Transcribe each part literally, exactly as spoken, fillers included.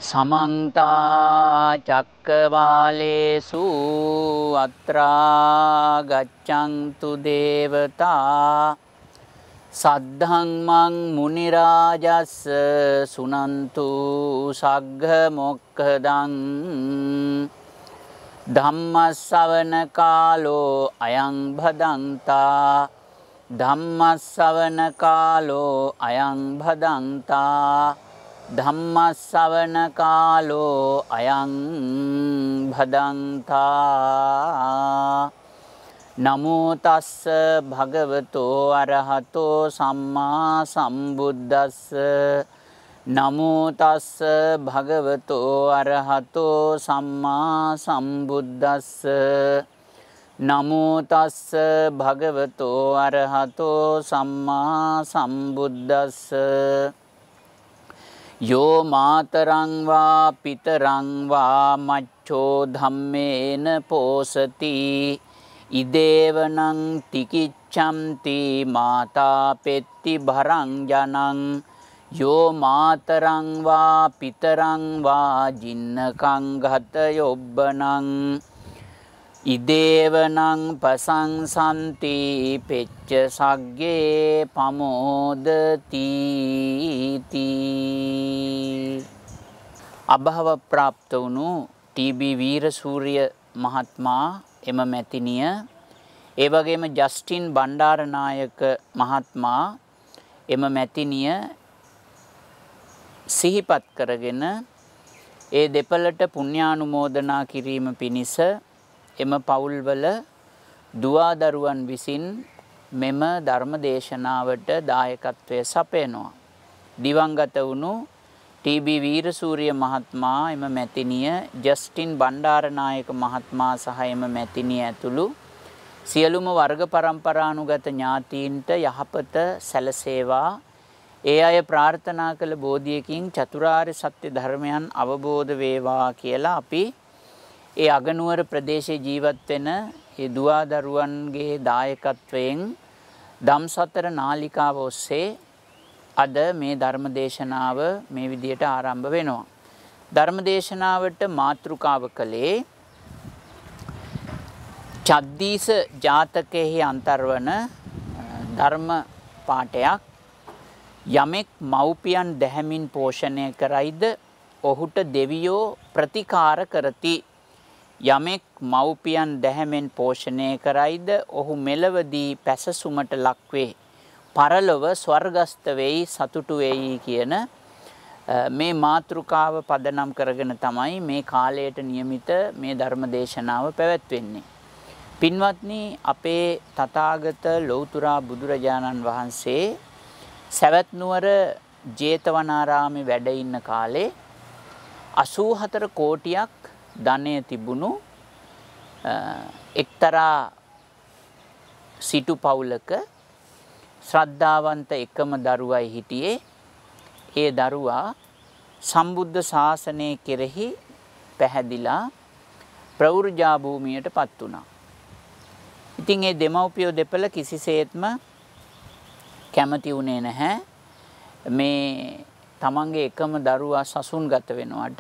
समन्ता चक्रवालेषु अत्रा गच्छन्तु देवता सद्धम्मं मुनिराजस् सुनन्तु सग्घ मोक्खदं धम्मස්සවන කාලෝ අයං භදන්තා ධම්මස්සවන කාලෝ අයං භදන්තා ධම්මස්සවන කාලෝ අයං භදන්තා නමෝ තස්ස භගවතෝ අරහතෝ සම්මා සම්බුද්දස්ස නමෝ තස්ස භගවතෝ අරහතෝ සම්මා සම්බුද්දස්ස නමෝ තස්ස භගවතෝ අරහතෝ සම්මා සම්බුද්දස්ස යෝ මාතරං වා පිතරං වා මච්ඡෝ ධම්මේන පෝසති ඉදේවනං තිකිච්ඡන්ති මාතා පෙත්ති භරං ජනං යෝ මාතරං වා පිතරං වා ජින්නකං ගත යොබ්බනං ඉදේවනං පසංසන්ති පෙච්ච සග්ගේ පමෝදති තී. අභව ප්‍රාප්ත වුණු ටී.බී. වීරසූරිය මහත්මයා එම මැතිනිය, ඒ වගේම ජස්ටින් බණ්ඩාරනායක මහත්මයා එම මැතිනිය සිහිපත් කරගෙන ඒ දෙපළට පුණ්‍යානුමෝදනා කිරීම පිණිස එම පවුල්වල දුවා දරුවන් විසින් මෙම ධර්ම දේශනාවට දායකත්වය සපයනවා. දිවංගත වුණු ටී.බී. වීරසූරිය මහත්මයා එම මැතිනිය, ජස්ටින් බණ්ඩාරනායක මහත්මයා සහ එම මැතිනිය ඇතුළු සියලුම වර්ග පරම්පරානුගත ඥාතීන්ට යහපත සැලසේවා. ඒ අය ප්‍රාර්ථනා කළ බෝධියකින් චතුරාර්ය සත්‍ය ධර්මයන් අවබෝධ වේවා කියලා අපි ඒ අගනුවර ප්‍රදේශයේ ජීවත් වෙන ඒ දුවා දරුවන්ගේ දායකත්වයෙන් ධම්සතර නාලිකාව ඔස්සේ අද මේ ධර්ම දේශනාව මේ විදියට ආරම්භ වෙනවා. ධර්ම දේශනාවට මාතෘකාව කළේ චද්දීස ජාතකයේ අන්තර්වන ධර්ම පාඨයක්. යමෙක් මව්පියන් දැහැමින් පෝෂණය කරයිද ඔහුට දෙවියෝ ප්‍රතිකාර කරති. යමෙක් මව්පියන් දැහැමෙන් පෝෂණය කරයිද ඔහු මෙලවදී පැසසුමට ලක්වේ. පරලොව ස්වර්ගස්ත වෙයි, සතුටු වෙයි කියන මේ මාතෘකාව පදනම් කරගෙන තමයි මේ කාලයට නියමිත මේ ධර්ම දේශනාව පැවැත්වෙන්නේ. පින්වත්නි, අපේ තථාගත ලෞතුරා බුදුරජාණන් වහන්සේ සවැත් නුවර ජේතවනාරාමේ වැඩ ඉන්න කාලේ අසූ හතර කෝටියක් ධනය තිබුණු එක්තරා සිටු පවුලක ශ්‍රද්ධාවන්ත එකම දරුවයි හිටියේ. ඒ දරුවා සම්බුද්ධ ශාසනය කෙරෙහි පැහැදිලා ප්‍රවෘජා භූමියට පත් වුණා. ඉතින් ඒ දෙමව්පියෝ දෙපළ කිසිසේත්ම කැමති වුණේ නැහැ මේ තමන්ගේ එකම දරුවා සසුන්ගත වෙනවට.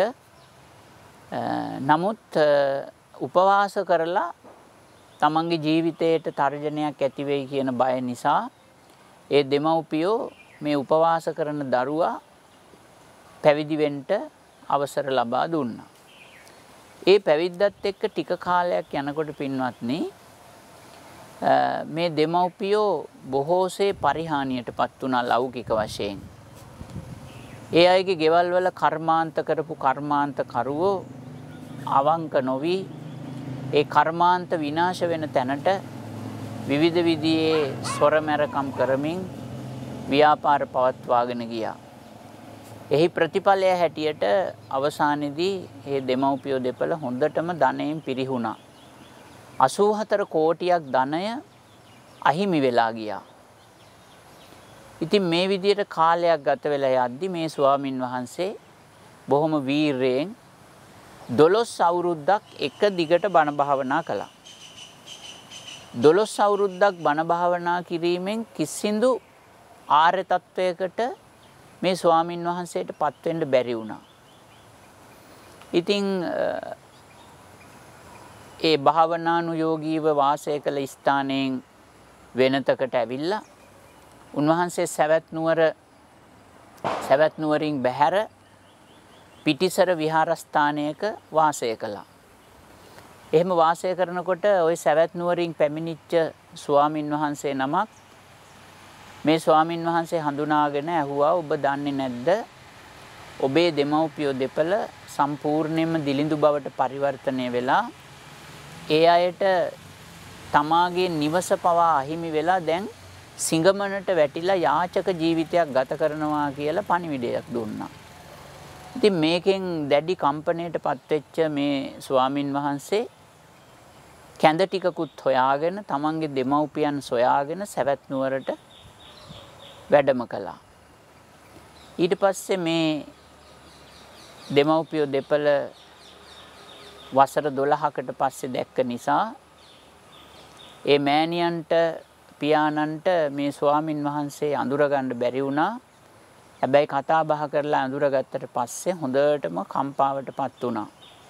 නමුත් උපවාස කරලා තමන්ගේ ජීවිතයට තර්ජනයක් ඇති වෙයි කියන බය නිසා ඒ දෙමව්පියෝ මේ උපවාස කරන දරුවා පැවිදි වෙන්න අවසර ලබා දුන්නා. ඒ පැවිද්දත් එක්ක ටික කාලයක් යනකොට පින්වත්නි, මේ දෙමව්පියෝ බොහෝසේ පරිහානියටපත් වුණා ලෞකික වශයෙන්. ඒ අයගේ ගෙවල් වල කර්මාන්ත කරපු කර්මාන්ත කරුවෝ අවංක නොවි ඒ කර්මාන්ත විනාශ වෙන තැනට විවිධ විදිහේ සොරමැරකම් කරමින් ව්‍යාපාර පවත්වාගෙන ගියා. එහි ප්‍රතිඵලය හැටියට අවසානයේදී මේ දෙමව්පියෝ දෙපළ හොඳටම ධනයෙන් පිරිහුණා. අසූ හතර කෝටියක් ධනය අහිමි වෙලා ගියා. ඉතින් මේ විදිහට කාලයක් ගත වෙලා යද්දි මේ ස්වාමින් වහන්සේ බොහොම වීරයෙන් දොළොස් අවුරුද්දක් එක දිගට බණ භාවනා කළා. දොළොස් අවුරුද්දක් බණ භාවනා කිරීමෙන් කිසිදු ආර්ය තත්වයකට මේ ස්වාමින් වහන්සේට පත් වෙන්න බැරි වුණා. ඉතින් ඒ භාවනානුයෝගීව වාසය කළ ස්ථානයෙන් වෙනතකට ඇවිල්ලා උන්වහන්සේ සවැත් නුවර සවැත් නුවරින් බැහැර පිටිසර විහාරස්ථානයක වාසය කළා. එහෙම වාසය කරනකොට ওই සවැත් නුවරින් පැමිණිච්ච ස්වාමින් වහන්සේ නමක් මේ ස්වාමින් වහන්සේ හඳුනාගෙන ඇහුවා ඔබ දන්නේ නැද්ද ඔබේ දෙමව්පියෝ දෙපළ සම්පූර්ණයෙන්ම දිලිඳු බවට පරිවර්තනය වෙලා ඒ අයට තමාගේ නිවස පවා අහිමි වෙලා දැන් සිඟමනට වැටිලා යාචක ජීවිතයක් ගත කරනවා කියලා පණිවිඩයක් දුන්නා. ඉතින් මේකෙන් දැඩි කම්පණයටපත් වෙච්ච මේ ස්වාමින් වහන්සේ කැඳ ටිකකුත් හොයාගෙන තමන්ගේ දෙමව්පියන් සොයාගෙන සවැත් නුවරට වැඩම කළා. ඊට පස්සේ මේ දෙමව්පියෝ දෙපළ වසර දොළහකට පස්සේ දැක්ක නිසා ඒ මෑණියන්ට පියාණන්ට මේ ස්වාමින් වහන්සේ අඳුරගන්න බැරි වුණා. හැබැයි කතා බහ කරලා අඳුරගත්තට පස්සේ හොඳටම කම්පාවටපත් වුණා.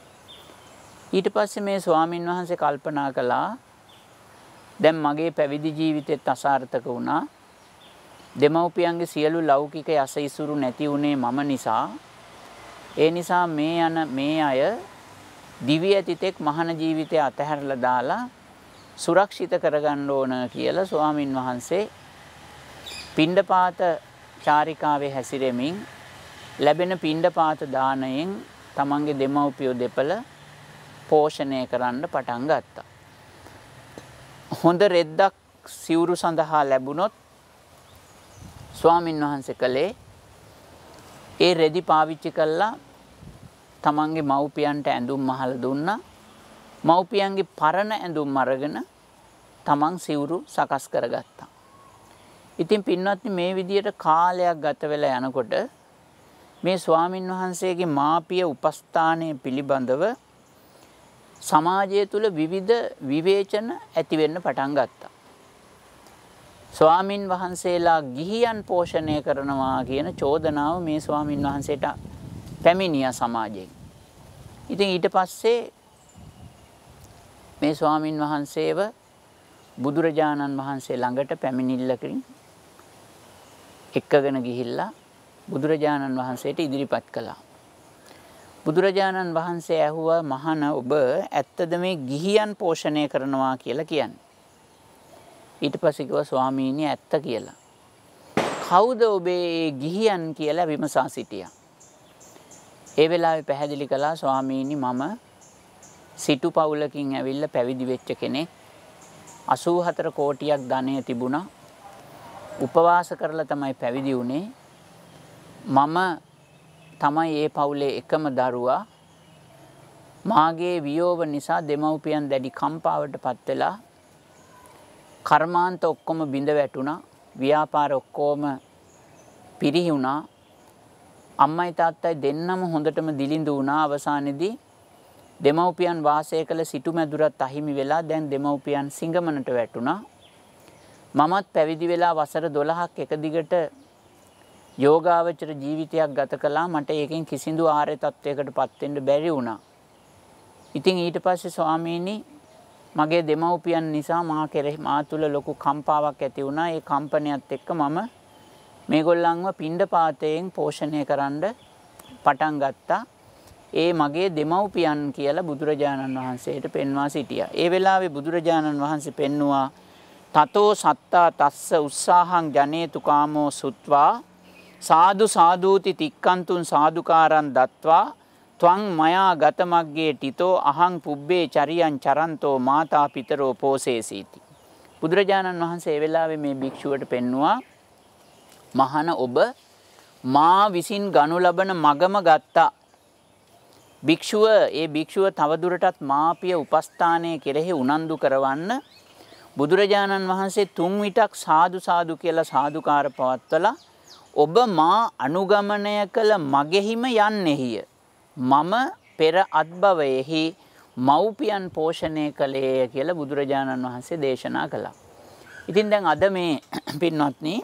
ඊට පස්සේ මේ ස්වාමින් වහන්සේ කල්පනා කළා දැන් මගේ පැවිදි ජීවිතෙත් අසාර්ථක වුණා. දෙමව්පියන්ගේ සියලු ලෞකික යස ඉසුරු නැති වුණේ මම නිසා. ඒ නිසා මේ යන මේ අය දිවි ඇතිතෙක් මහාන ජීවිතය අතහැරලා දාලා සුරක්ෂිත කරගන්න ඕන කියලා ස්වාමින් වහන්සේ පිණ්ඩපාත චාරිකාවේ හැසිරෙමින් ලැබෙන පිණ්ඩපාත දානයෙන් තමන්ගේ දෙමව්පියෝ දෙපළ පෝෂණය කරන්න පටන් ගත්තා. හොඳ රෙද්දක් සිවුරු සඳහා ලැබුණොත් ස්වාමින් වහන්සේ කලේ ඒ රෙදි පාවිච්චි කළා තමන්ගේ මව්පියන්ට ඇඳුම් මහල දුන්නා. මව්පියන්ගේ පරණ ඇඳුම් අරගෙන තමන් සිවුරු සකස් කරගත්තා. ඉතින් පින්වත්නි මේ විදියට කාලයක් ගත වෙලා යනකොට මේ ස්වාමින් වහන්සේගේ මාපිය උපස්ථානයේ පිළිබඳව සමාජය තුළ විවිධ විවේචන ඇති වෙන්න පටන් ගත්තා. ස්වාමින් වහන්සේලා ගිහියන් පෝෂණය කරනවා කියන චෝදනාව මේ ස්වාමින් වහන්සේට පැමිණියා සමාජයෙන්. ඉතින් ඊට පස්සේ මේ ස්වාමින් වහන්සේව බුදුරජාණන් වහන්සේ ළඟට පැමිණිල්ලකින් එක්කගෙන ගිහිල්ලා බුදුරජාණන් වහන්සේට ඉදිරිපත් කළා. බුදුරජාණන් වහන්සේ ඇහුවා මහණ ඔබ ඇත්තද මේ ගිහියන් පෝෂණය කරනවා කියලා කියන්නේ? ඊට පස්සේ කිව්වා ස්වාමීනි ඇත්ත කියලා. කවුද ඔබේ ගිහියන් කියලා විමසා සිටියා. ඒ වෙලාවේ පැහැදිලි කළා ස්වාමීනි මම සිටු පවුලකින් ඇවිල්ලා පැවිදි වෙච්ච කෙනෙක්. අසූ හතර කෝටියක් ධනය තිබුණා. උපවාස කරලා තමයි පැවිදි වුණේ. මම තමයි ඒ පවුලේ එකම දරුවා. මාගේ වියෝව නිසා දෙමව්පියන් දැඩි කම්පාවටපත් වෙලා කර්මාන්ත ඔක්කොම බිඳ වැටුණා. ව්‍යාපාර ඔක්කොම පිරිහුණා. අම්මයි තාත්තයි දෙන්නම හොඳටම දිලිඳු වුණා. අවසානයේදී දෙමව්පියන් වාසය කළ සිටු මැදුරත් අහිමි වෙලා දැන් දෙමව්පියන් සිඟමනට වැටුණා. මමත් පැවිදි වෙලා වසර දොළහක් එක දිගට යෝගාවචර ජීවිතයක් ගත කළා. මට ඒකෙන් කිසිදු ආර්ය තත්වයකටපත් වෙන්න බැරි වුණා. ඉතින් ඊට පස්සේ ස්වාමීනි මගේ දෙමව්පියන් නිසා මා කෙරෙහි මා තුළ ලොකු කම්පාවක් ඇති වුණා. ඒ කම්පනයත් එක්ක මම මේගොල්ලන්ව පිණ්ඩපාතයෙන් පෝෂණය කරන්න පටන් ගත්තා. ඒ මගේ දෙමව්පියන් කියලා බුදුරජාණන් වහන්සේට පෙන්වා සිටියා. ඒ වෙලාවේ බුදුරජාණන් වහන්සේ පෙන්නවා තතෝ සත්තා තස්ස උත්සාහං ජනේතු කාමෝ සුත්වා සාදු සාදූති තික්කන්තුන් සාදුකාරං දත්වා ත්වං මයා ගතමග්ගේ ටිතෝ අහං පුබ්බේ චරියං චරන්තෝ මාතා පිතරෝ පෝසේසීති. බුදුරජාණන් වහන්සේ ඒ වෙලාවේ මේ භික්ෂුවට පෙන්නවා මහණ ඔබ මා විසින් ගනු ලබන මගම ගත්තා. භික්ෂුව ඒ භික්ෂුව තවදුරටත් මාපිය උපස්ථානයේ කෙරෙහි උනන්දු කරවන්න බුදුරජාණන් වහන්සේ තුන් විටක් සාදු සාදු කියලා සාදුකාර පවත්වලා ඔබ මා අනුගමනය කළ මගෙහිම යන්නේහිය. මම පෙර අත්භවයෙහි මව්පියන් පෝෂණය කළේය කියලා බුදුරජාණන් වහන්සේ දේශනා කළා. ඉතින් දැන් අද මේ පින්වත්නි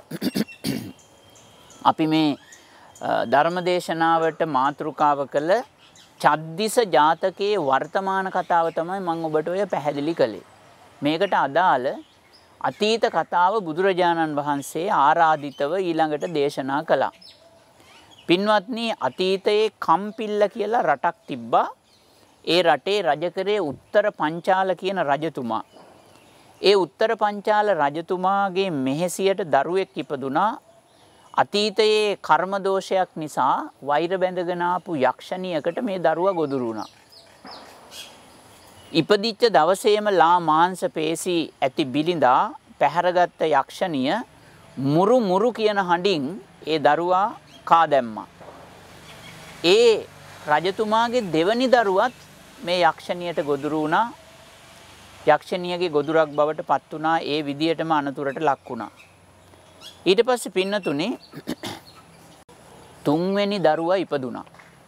අපි මේ ධර්ම දේශනාවට මාතෘකාව කළ චද්දිස ජාතකයේ වර්තමාන කතාව තමයි මම ඔබට ඔය පැහැදිලි කළේ. මේකට අදාළ අතීත කතාව බුදුරජාණන් වහන්සේ ආරාධිතව ඊළඟට දේශනා කළා. පින්වත්නි, අතීතයේ කම්පිල්ල කියලා රටක් තිබ්බා. ඒ රටේ රජ කරේ උත්තර පංචාල කියන රජතුමා. ඒ උත්තර පංචාල රජතුමාගේ මෙහෙසියට දරුවෙක් ඉපදුනා. අතීතයේ කර්ම දෝෂයක් නිසා වෛර බැඳගෙන ආපු යක්ෂණියකට මේ දරුවා ගොදුරු වුණා. ඉපදිච්ච දවසේම ලා මාංශ පේශි ඇති බිලිඳා පැහැරගත්ත යක්ෂණිය මුරු මුරු කියන හඬින් ඒ දරුවා කා දැම්මා. ඒ රජතුමාගේ දෙවනි දරුවත් මේ යක්ෂණියට ගොදුරු වුණා. යක්ෂණියගේ ගොදුරක් බවට පත් වුණා. ඒ විදියටම අනතුරට ලක් වුණා. ඊට පස්සේ පින්නතුනේ තුන්වෙනි දරුවා ඉපදුනා.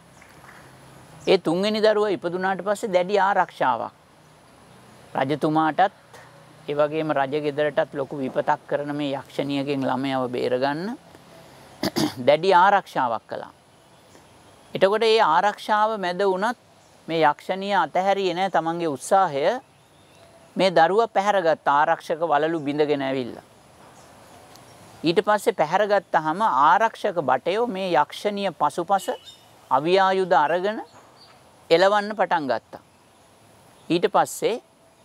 ඒ තුන්වෙනි දරුවා ඉපදුනාට පස්සේ දැඩි ආරක්ෂාවක් රජතුමාටත් ඒ වගේම රජගෙදරටත් ලොකු විපතක් කරන මේ යක්ෂණියගෙන් ළමයව බේරගන්න දැඩි ආරක්ෂාවක් කළා. එතකොට මේ ආරක්ෂාව මැද වුණත් මේ යක්ෂණිය අතහැරියේ නැහැ තමන්ගේ උත්සාහය. මේ දරුවා පැහැරගත්ත ආරක්ෂක වලලු බිඳගෙන ඇවිල්ලා. ඊට පස්සේ පැහැරගත්තාම ආරක්ෂක බටයෝ මේ යක්ෂණිය පසුපස අවියායුධ අරගෙන එලවන්න පටන් ගත්තා. ඊට පස්සේ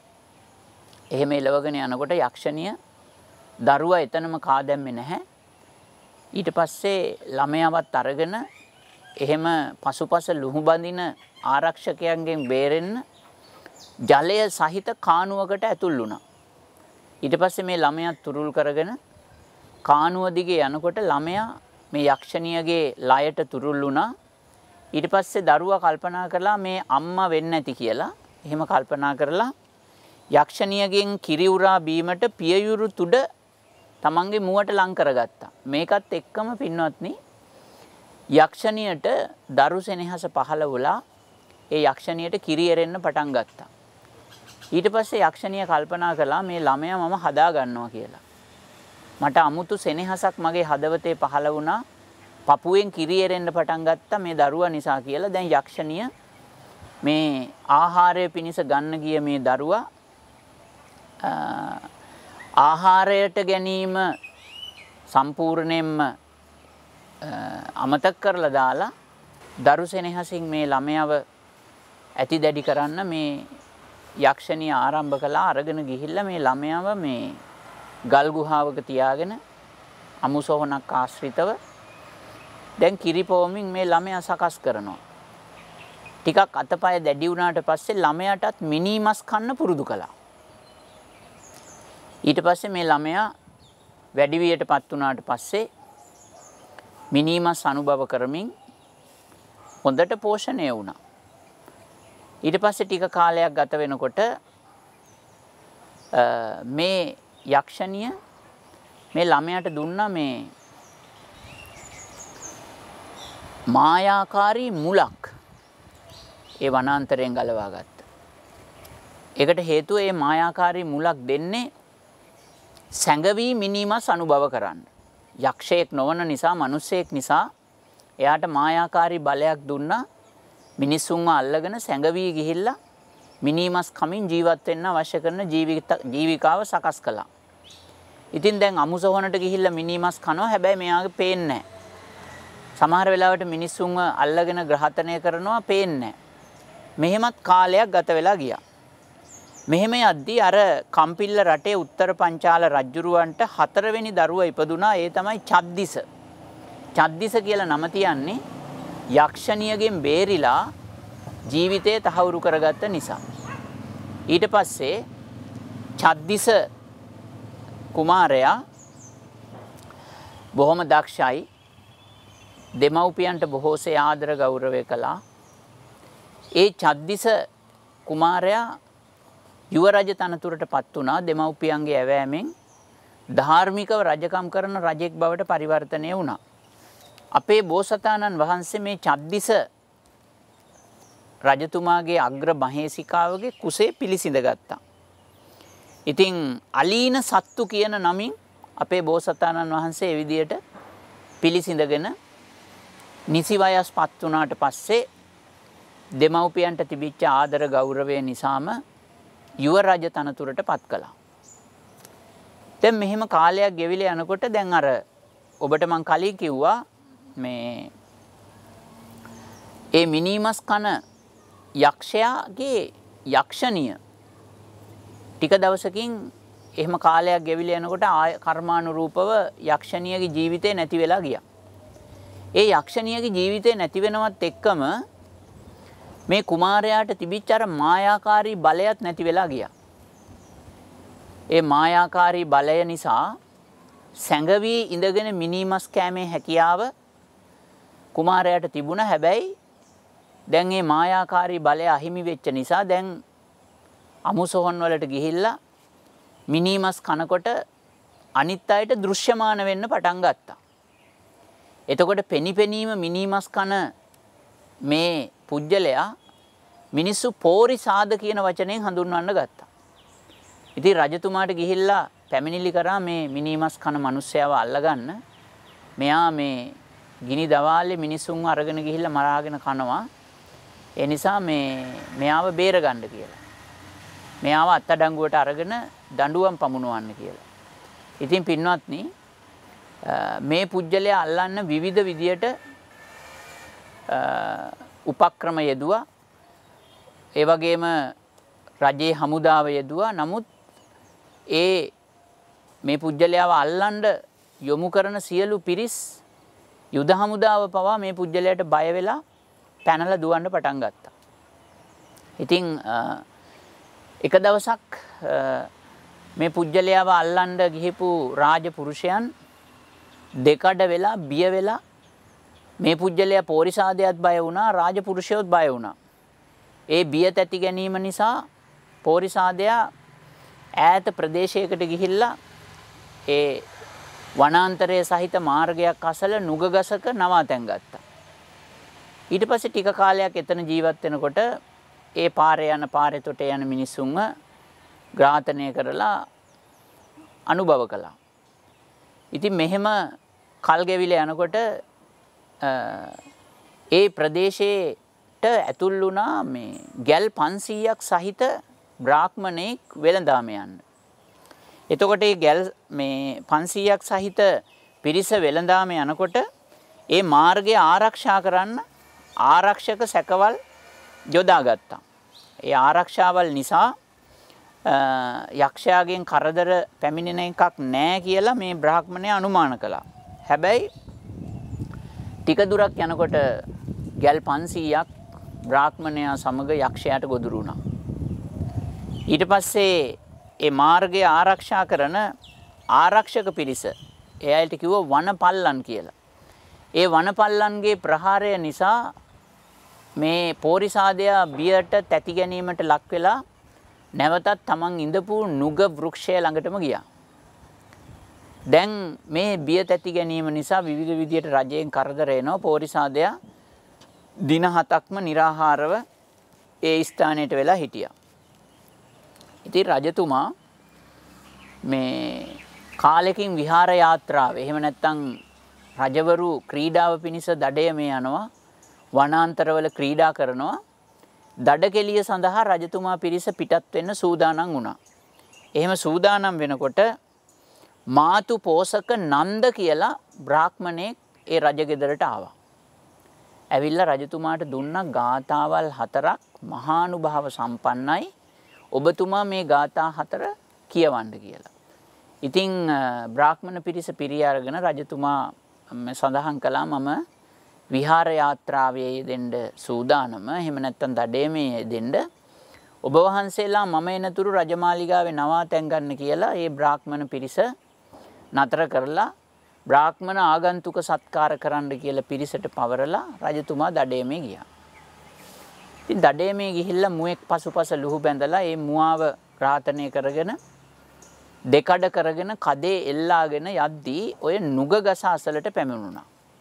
එහෙම එලවගෙන යනකොට යක්ෂණිය දරුවා එතනම කා දැම්මේ නැහැ. ඊට පස්සේ ළමයාවත් අරගෙන එහෙම පසුපස ලුහු බඳින ආරක්ෂකයන්ගෙන් බේරෙන්න ජලය සහිත කානුවකට ඇතුල් වුණා. ඊට පස්සේ මේ ළමයා තුරුල් කරගෙන කානුව දිගේ යනකොට ළමයා මේ යක්ෂණියගේ ලයට තුරුල් වුණා. ඊට පස්සේ දරුවා කල්පනා කළා මේ අම්මා වෙන්නේ නැති කියලා. එහෙම කල්පනා කරලා යක්ෂණියගෙන් කිරි උරා බීමට පියයුරු තුඩ තමන්ගේ මුවට ලං කරගත්තා. මේකත් එක්කම පින්වත්නි යක්ෂණියට දරු සෙනෙහස පහළ වුණා. ඒ යක්ෂණියට කිරි එරෙන්න පටන් ගත්තා. ඊට පස්සේ යක්ෂණිය කල්පනා කළා මේ ළමයා මම හදා ගන්නවා කියලා. මට අමුතු සෙනෙහසක් මගේ හදවතේ පහළ වුණා. පපුවෙන් කිරි එරෙන්න පටන් ගත්තා මේ දරුවා නිසා කියලා. දැන් යක්ෂණිය මේ ආහාරය පිණිස ගන්න ගිය මේ දරුවා ආහාරයට ගැනීම සම්පූර්ණයෙන්ම අමතක කරලා දාලා දරු සෙනෙහසින් මේ ළමයාව ඇති දැඩි කරන්න මේ යක්ෂණිය ආරම්භ කළා. අරගෙන ගිහිල්ලා මේ ළමයාව මේ ගල් ගුහාවක තියාගෙන අමුසොහනක් ආශ්‍රිතව දැන් කිරිපොවමින් මේ ළමයා සකස් කරනවා. ටිකක් අතපය දැඩි වුණාට පස්සේ ළමයාටත් මිනි මස් කන්න පුරුදු කළා. ඊට පස්සේ මේ ළමයා වැඩි වියටපත් වුණාට පස්සේ මිනි මස් අනුභව කරමින් හොඳට පෝෂණය වුණා. ඊට පස්සේ ටික කාලයක් ගත වෙනකොට මේ යක්ෂණිය මේ ළමයාට දුන්නා මේ මායාකාරී මුලක්. ඒ වනාන්තරයෙන් ගලවා ගත්තා. ඒකට හේතුව මේ මායාකාරී මුලක් දෙන්නේ සැඟවි මිනිමස් අනුභව කරන්න. යක්ෂයෙක් නොවන නිසා මිනිසෙක් නිසා එයාට මායාකාරී බලයක් දුන්නා. මිනිසුන්ව අල්ලගෙන සැඟවි ගිහිල්ලා මිනිමස් කමින් ජීවත් වෙන්න අවශ්‍ය කරන ජීවිකාව සකස් කළා. ඉතින් දැන් අමුසොහනට ගිහිල්ලා මිනිමස් කනවා. හැබැයි මෙයාගේ පේන්නේ නැහැ. සමහර වෙලාවට මිනිස්සුන්ව අල්ලගෙන ග්‍රහතනය කරනවා පේන්නේ නැහැ. මෙහෙමත් කාලයක් ගත වෙලා ගියා. මෙහෙම යද්දී අර කම්පිල්ල රටේ උත්තර පංචාල රජුරවන්ට හතරවෙනි දරුවා ඉපදුනා. ඒ තමයි චද්දිස. චද්දිස කියලා නම තියන්නේ යක්ෂණියගෙන් බේරිලා ජීවිතය තහවුරු කරගත්ත නිසා. ඊට පස්සේ චද්දිස කුමාරයා බොහොම දක්ෂයි. දෙමව්පියන්ට බොහෝසේ ආදර ගෞරවය කළා. ඒ චද්දිස කුමාරයා යුවරජ තනතුරට පත් වුණා. දෙමව්පියන්ගේ ඇවෑමෙන් ධාර්මිකව රජකම් කරන රජෙක් බවට පරිවර්තනය වුණා. අපේ බෝසතාණන් වහන්සේ මේ චද්දිස රජතුමාගේ අග්‍ර මහේසිකාවගේ කුසේ පිළිසිඳ ගත්තා. ඉතින් අලීන සත්තු කියන නමින් අපේ බෝසතාණන් වහන්සේ ඒ විදියට පිළිසිඳගෙන නිසි වයස් පත් වුණාට පස්සේ දෙමව්පියන්ට තිබිච්ච ආදර ගෞරවය නිසාම යුව රජ තනතුරට පත් කළා. දැන් මෙහෙම කාලයක් ගෙවිලා යනකොට දැන් අර ඔබට මං කලින් කිව්වා මේ ඒ මිනිමස් කන යක්ෂයාගේ යක්ෂණිය ටික දවසකින් එහෙම කාලයක් ගෙවිලා යනකොට ආය කර්මානුරූපව යක්ෂණියගේ ජීවිතේ නැති වෙලා ගියා. ඒ යක්ෂණියගේ ජීවිතේ නැති වෙනවත් එක්කම මේ කුමාරයාට තිබිච්ච අර මායාකාරී බලයත් නැති වෙලා ගියා. ඒ මායාකාරී බලය නිසා සැඟවි ඉඳගෙන මිනිමස් කෑමේ හැකියාව කුමාරයාට තිබුණා. හැබැයි දැන් මේ මායාකාරී බලය අහිමි වෙච්ච නිසා දැන් අමුසොහන් වලට ගිහිල්ලා මිනිමස් කනකොට අනිත් අයට දෘශ්‍යමාන වෙන්න පටන් ගත්තා. එතකොට පෙනිපෙනීම මිනිමස් කන මේ පුජ්‍යලයා මිනිස්සු පෝරිසාද කියන වචනයෙන් හඳුන්වන්න ගත්තා. ඉතින් රජතුමාට ගිහිල්ලා පැමිණිලි කරා මේ මිනිමස් කන මිනිස්සයව අල්ලගන්න. මෙයා මේ ගිනි දවාලේ මිනිසුන්ව අරගෙන ගිහිල්ලා මරාගෙන කනවා. ඒ නිසා මේ මෙයාව බේරගන්න කියලා. මෙයාව අත්අඩංගුවට අරගෙන දඬුවම් පමුණවන්න කියලා. ඉතින් පින්වත්නි මේ පුජ්‍යලයා අල්ලන්න විවිධ විදියට උපක්‍රම යෙදුවා. ඒ වගේම රජයේ හමුදාව යෙදුවා. නමුත් ඒ මේ පුජ්‍යලයාව අල්ලන්න යොමු කරන සියලු පිරිස් යුද හමුදාව පවා මේ පුජ්‍යලයට බය වෙලා පැනලා දුවන්න පටන් ගත්තා. ඉතින් එක දවසක් මේ පුජ්‍යලයාව අල්ලන්න ගිහිපු රාජපුරුෂයන් දෙකඩ වෙලා බිය වෙලා මේ පුජ්‍යලයා පෝරිසාදයට බය වුණා, රාජපුරුෂයෝත් බය වුණා. ඒ බිය තැති ගැනීම නිසා පෝරිසාදයා ඈත ප්‍රදේශයකට ගිහිල්ලා ඒ වනාන්තරයේ සහිත මාර්ගයක් අසල නුග ගසක නවාතැන් ගත්තා. ඊට පස්සේ ටික කාලයක් එතන ජීවත් වෙනකොට ඒ පාරේ යන පාරේ තොටේ යන මිනිස්සුන්ව ඝාතනය කරලා අනුභව කළා. ඉතින් මෙහෙම කල් ගෙවිලා යනකොට ඒ ප්‍රදේශයට ඇතුල් වුණා මේ ගැල් පන්සීයක් සහිත බ්‍රාහ්මණෙක් වෙළඳාම යන්න. එතකොට මේ ගැල් මේ පන්සීයක් සහිත පිරිස වෙළඳාම යනකොට ඒ මාර්ගය ආරක්ෂා කරන්න ආරක්ෂක සැකවල් යොදාගත්තා. ඒ ආරක්ෂාවල් නිසා යක්ෂයාගෙන් කරදර පැමිණෙන එකක් නැහැ කියලා මේ බ්‍රාහ්මණය අනුමාන කළා. හැබැයි ටික දුරක් යනකොට ගැල් පන්සීයක් බ්‍රාහ්මණයා සමග යක්ෂයාට ගොදුරු වුණා. ඊට පස්සේ ඒ මාර්ගය ආරක්ෂා කරන ආරක්ෂක පිරිස එයාට කිව්ව වනපල්ලන් කියලා. ඒ වනපල්ලන්ගේ ප්‍රහාරය නිසා මේ පෝරිසාදයා බියට තැති ගැනීමට ලක් වෙලා නැවතත් තමන් ඉඳපු නුග වෘක්ෂය ළඟටම ගියා. දැන් මේ බිය තැති ගැනීම නිසා විවිධ විදියට රජයෙන් කරදර එනවා. පෝරිසාදයා දින හතක්ම निराහාරව ඒ ස්ථානයට වෙලා හිටියා. ඉතින් රජතුමා මේ කාලෙකින් විහාර යාත්‍රාව එහෙම නැත්නම් රජවරු ක්‍රීඩාව පිණිස දඩයමේ යනවා. වනාන්තරවල ක්‍රීඩා කරනවා. දඩකෙලිය සඳහා රජතුමා පිරිස පිටත් වෙන්න සූදානම් වුණා. එහෙම සූදානම් වෙනකොට මාතු පෝසක නන්ද කියලා බ්‍රාහ්මණෙක් ඒ රජගෙදරට ආවා. ඇවිල්ලා රජතුමාට දුන්නා ගාථාවල් හතරක් මහානුභාව සම්පන්නයි. ඔබතුමා මේ ගාථා හතර කියවන්න කියලා. ඉතින් බ්‍රාහ්මණ පිරිස පිරිය අරගෙන රජතුමා සඳහන් කළා මම විහාර යාත්‍රාවේ යෙදෙන්න සූදානම. එහෙම නැත්නම් දඩේමේ යෙදෙන්න ඔබ වහන්සේලා මම එනතුරු රජමාලිගාවේ නවාතැන් ගන්න කියලා ඒ බ්‍රාහ්මණ පිරිස නතර කරලා බ්‍රාහ්මණ ආගන්තුක සත්කාර කරන්න කියලා පිරිසට පවරලා රජතුමා දඩේමේ ගියා. ඉතින් දඩේමේ ගිහිල්ලා මුවෙක් පසුපස ලුහු බැඳලා ඒ මුවාව ඝාතනය කරගෙන දෙකඩ කරගෙන කදේ එල්ලාගෙන යද්දී ඔය නුග ගස අසලට පැමිණුණා.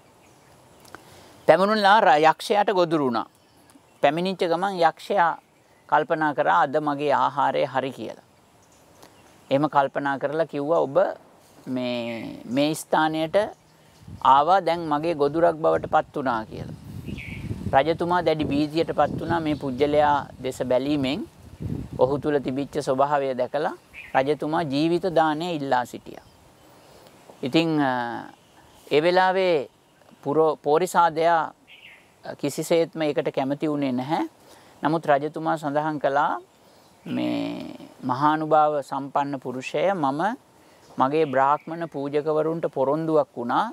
පැමිණුණා යක්ෂයාට ගොදුරු වුණා. පැමිණිච්ච ගමන් යක්ෂයා කල්පනා කරා අද මගේ ආහාරය හරි කියලා. එහෙම කල්පනා කරලා කිව්වා ඔබ මේ මේ ස්ථානයට ආවා දැන් මගේ ගොදුරක් බවට පත් වුණා කියලා. රජතුමා දැඩි බීතියටපත් වුණා මේ පුජ්‍යලයා දෙස බැලීමෙන්. ඔහු තුල තිබිච්ච ස්වභාවය දැකලා රජතුමා ජීවිත දාණය ඉල්ලා සිටියා. ඉතින් ඒ වෙලාවේ පෝරිසාදයා කිසිසේත්ම ඒකට කැමති වුණේ නැහැ. නමුත් රජතුමා සඳහන් කළා මේ මහානුභාව සම්පන්න පුරුෂය මම මගේ බ්‍රාහ්මණ පූජකවරුන්ට පොරොන්දුවක් වුණා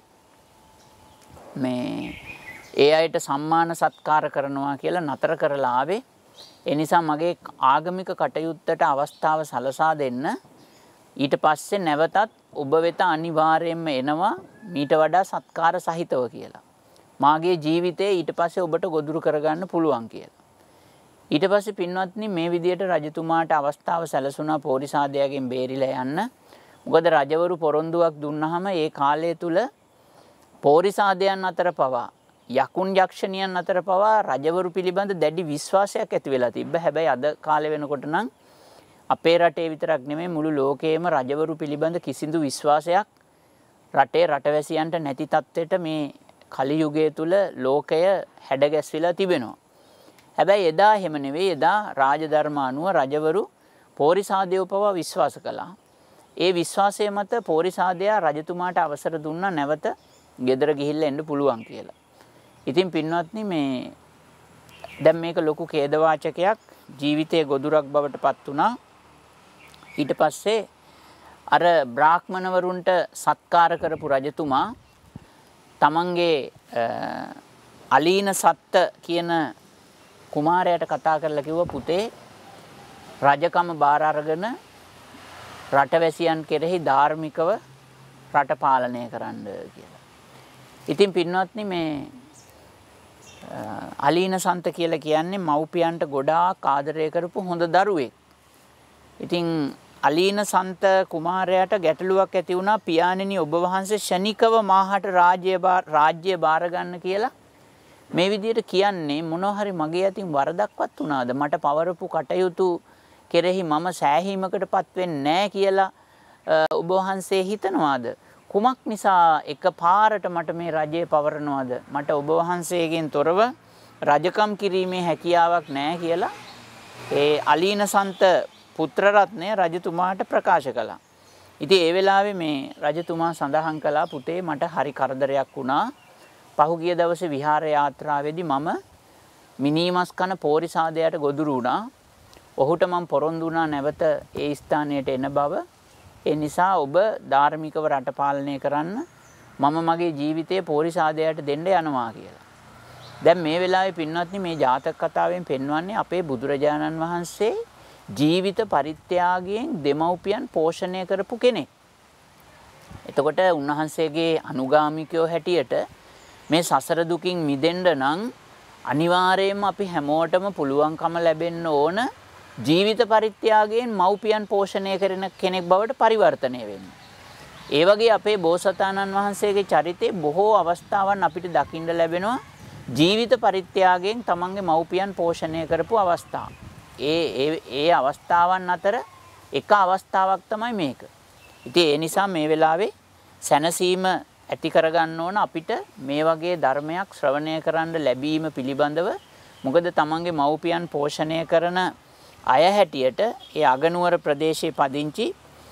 මේ ඒ අයට සම්මාන සත්කාර කරනවා කියලා නතර කරලා ආවේ. ඒ නිසා මගේ ආගමික කටයුත්තට අවස්ථාව සලසා දෙන්න. ඊට පස්සේ නැවතත් ඔබ වෙත අනිවාර්යයෙන්ම එනවා මීට වඩා සත්කාර සහිතව කියලා. මාගේ ජීවිතේ ඊට පස්සේ ඔබට ගොදුරු කරගන්න පුළුවන් කියලා. ඊට පස්සේ පින්වත්නි මේ විදියට රජතුමාට අවස්ථාව සැලසුණා පෝරිසාදයාගෙන් බේරිලා යන්න. මොකද රජවරු පොරොන්දුවක් දුන්නාම ඒ කාලය තුල පෝරිසාදයන් අතර පවා යකුන් යක්ෂණියන් අතර පවා රජවරු පිළිබඳ දැඩි විශ්වාසයක් ඇති වෙලා තිබ්බ. හැබැයි අද කාලේ වෙනකොට නම් අපේ රටේ විතරක් නෙමෙයි මුළු ලෝකයේම රජවරු පිළිබඳ කිසිදු විශ්වාසයක් රටේ රටවැසියන්ට නැති තත්ත්වයට මේ කලි යුගය තුල ලෝකය හැඩගැස්විලා තිබෙනවා. හැබැයි එදා එහෙම නෙවෙයි. එදා රාජධර්ම අනුව රජවරු පෝරිසාදයව පවා විශ්වාස කළා. ඒ විශ්වාසය මත පෝරිසාදයා රජතුමාට අවසර දුන්නා නැවත ගෙදර ගිහිල්ලා එන්න පුළුවන් කියලා. ඉතින් පින්වත්නි මේ දැන් මේක ලොකු ඛේදවාචකයක් ජීවිතයේ ගොදුරක් බවට පත් වුණා. ඊට පස්සේ අර බ්‍රාහ්මණවරුන්ට සත්කාර කරපු රජතුමා තමන්ගේ අලීන සත්ත කියන කුමාරයාට කතා කරලා කිව්වා පුතේ රජකම බාර අරගෙන රටවැසියන් කෙරෙහි ධාර්මිකව රට පාලනය කරන්න කියලා. ඉතින් පින්වත්නි මේ අලීන සන්ත කියලා කියන්නේ මව්පියන්ට ගොඩාක් ආදරය කරපු හොඳ දරුවෙක්. ඉතින් අලීන සන්ත කුමාරයාට ගැටලුවක් ඇති වුණා පියාණෙනි ඔබ වහන්සේ ශනිකව මාහට රාජ්‍ය රාජ්‍ය බාර ගන්න කියලා මේ විදිහට කියන්නේ මොනවා හරි මගේ අතින් වරදක්වත් වුණාද මට පවරපු කටයුතු කෙරෙහි මම සෑහීමකටපත් වෙන්නේ නැහැ කියලා ඔබ වහන්සේ හිතනවාද කුමක් නිසා එකපාරට මට මේ රජය පවරනවාද මට ඔබ වහන්සේගෙන් තොරව රජකම් කිරීමේ හැකියාවක් නැහැ කියලා ඒ අලීන සන්ත පුත්‍ර රත්නය රජතුමාට ප්‍රකාශ කළා. ඉතින් ඒ වෙලාවේ මේ රජතුමා සඳහන් කළා පුතේ මට හරි කරදරයක් වුණා. පහුගිය දවසේ විහාර යාත්‍රාවේදී මම මිනිමස් කන පෝරිසාදයට ගොදුරු වුණා. ඔහුට මම පොරොන්දු වුණා නැවත ඒ ස්ථානයට එන බව. ඒ නිසා ඔබ ධාර්මිකව රට පාලනය කරන්න මම මගේ ජීවිතය පෝරිසාදයට දෙන්න යනවා කියලා. දැන් මේ වෙලාවේ පින්වත්නි මේ ජාතක කතාවෙන් පෙන්වන්නේ අපේ බුදුරජාණන් වහන්සේ ජීවිත පරිත්‍යාගයෙන් දෙමව්පියන් පෝෂණය කරපු කෙනෙක්. එතකොට උන්වහන්සේගේ අනුගාමිකයෝ හැටියට මේ සසර දුකින් මිදෙන්න නම් අනිවාර්යයෙන්ම අපි හැමෝටම පුළුවන්කම ලැබෙන්න ඕන ජීවිත පරිත්‍යාගයෙන් මව්පියන් පෝෂණය කරන කෙනෙක් බවට පරිවර්තනය වෙන්න. ඒ වගේ අපේ බෝසතාණන් වහන්සේගේ චරිතේ බොහෝ අවස්ථාවන් අපිට දකින්න ලැබෙනවා ජීවිත පරිත්‍යාගයෙන් තමන්ගේ මව්පියන් පෝෂණය කරපු අවස්ථා. ඒ ඒ ඒ අවස්ථාවන් අතර එක අවස්ථාවක් තමයි මේක. ඉතින් ඒ නිසා මේ වෙලාවේ සැනසීම ඇති කරගන්න ඕන අපිට මේ වගේ ධර්මයක් ශ්‍රවණය කරන්න ලැබීම පිළිබඳව. මොකද තමන්ගේ මව්පියන් පෝෂණය කරන අය හැටියට ඒ අගනුවර ප්‍රදේශයේ පදිංචි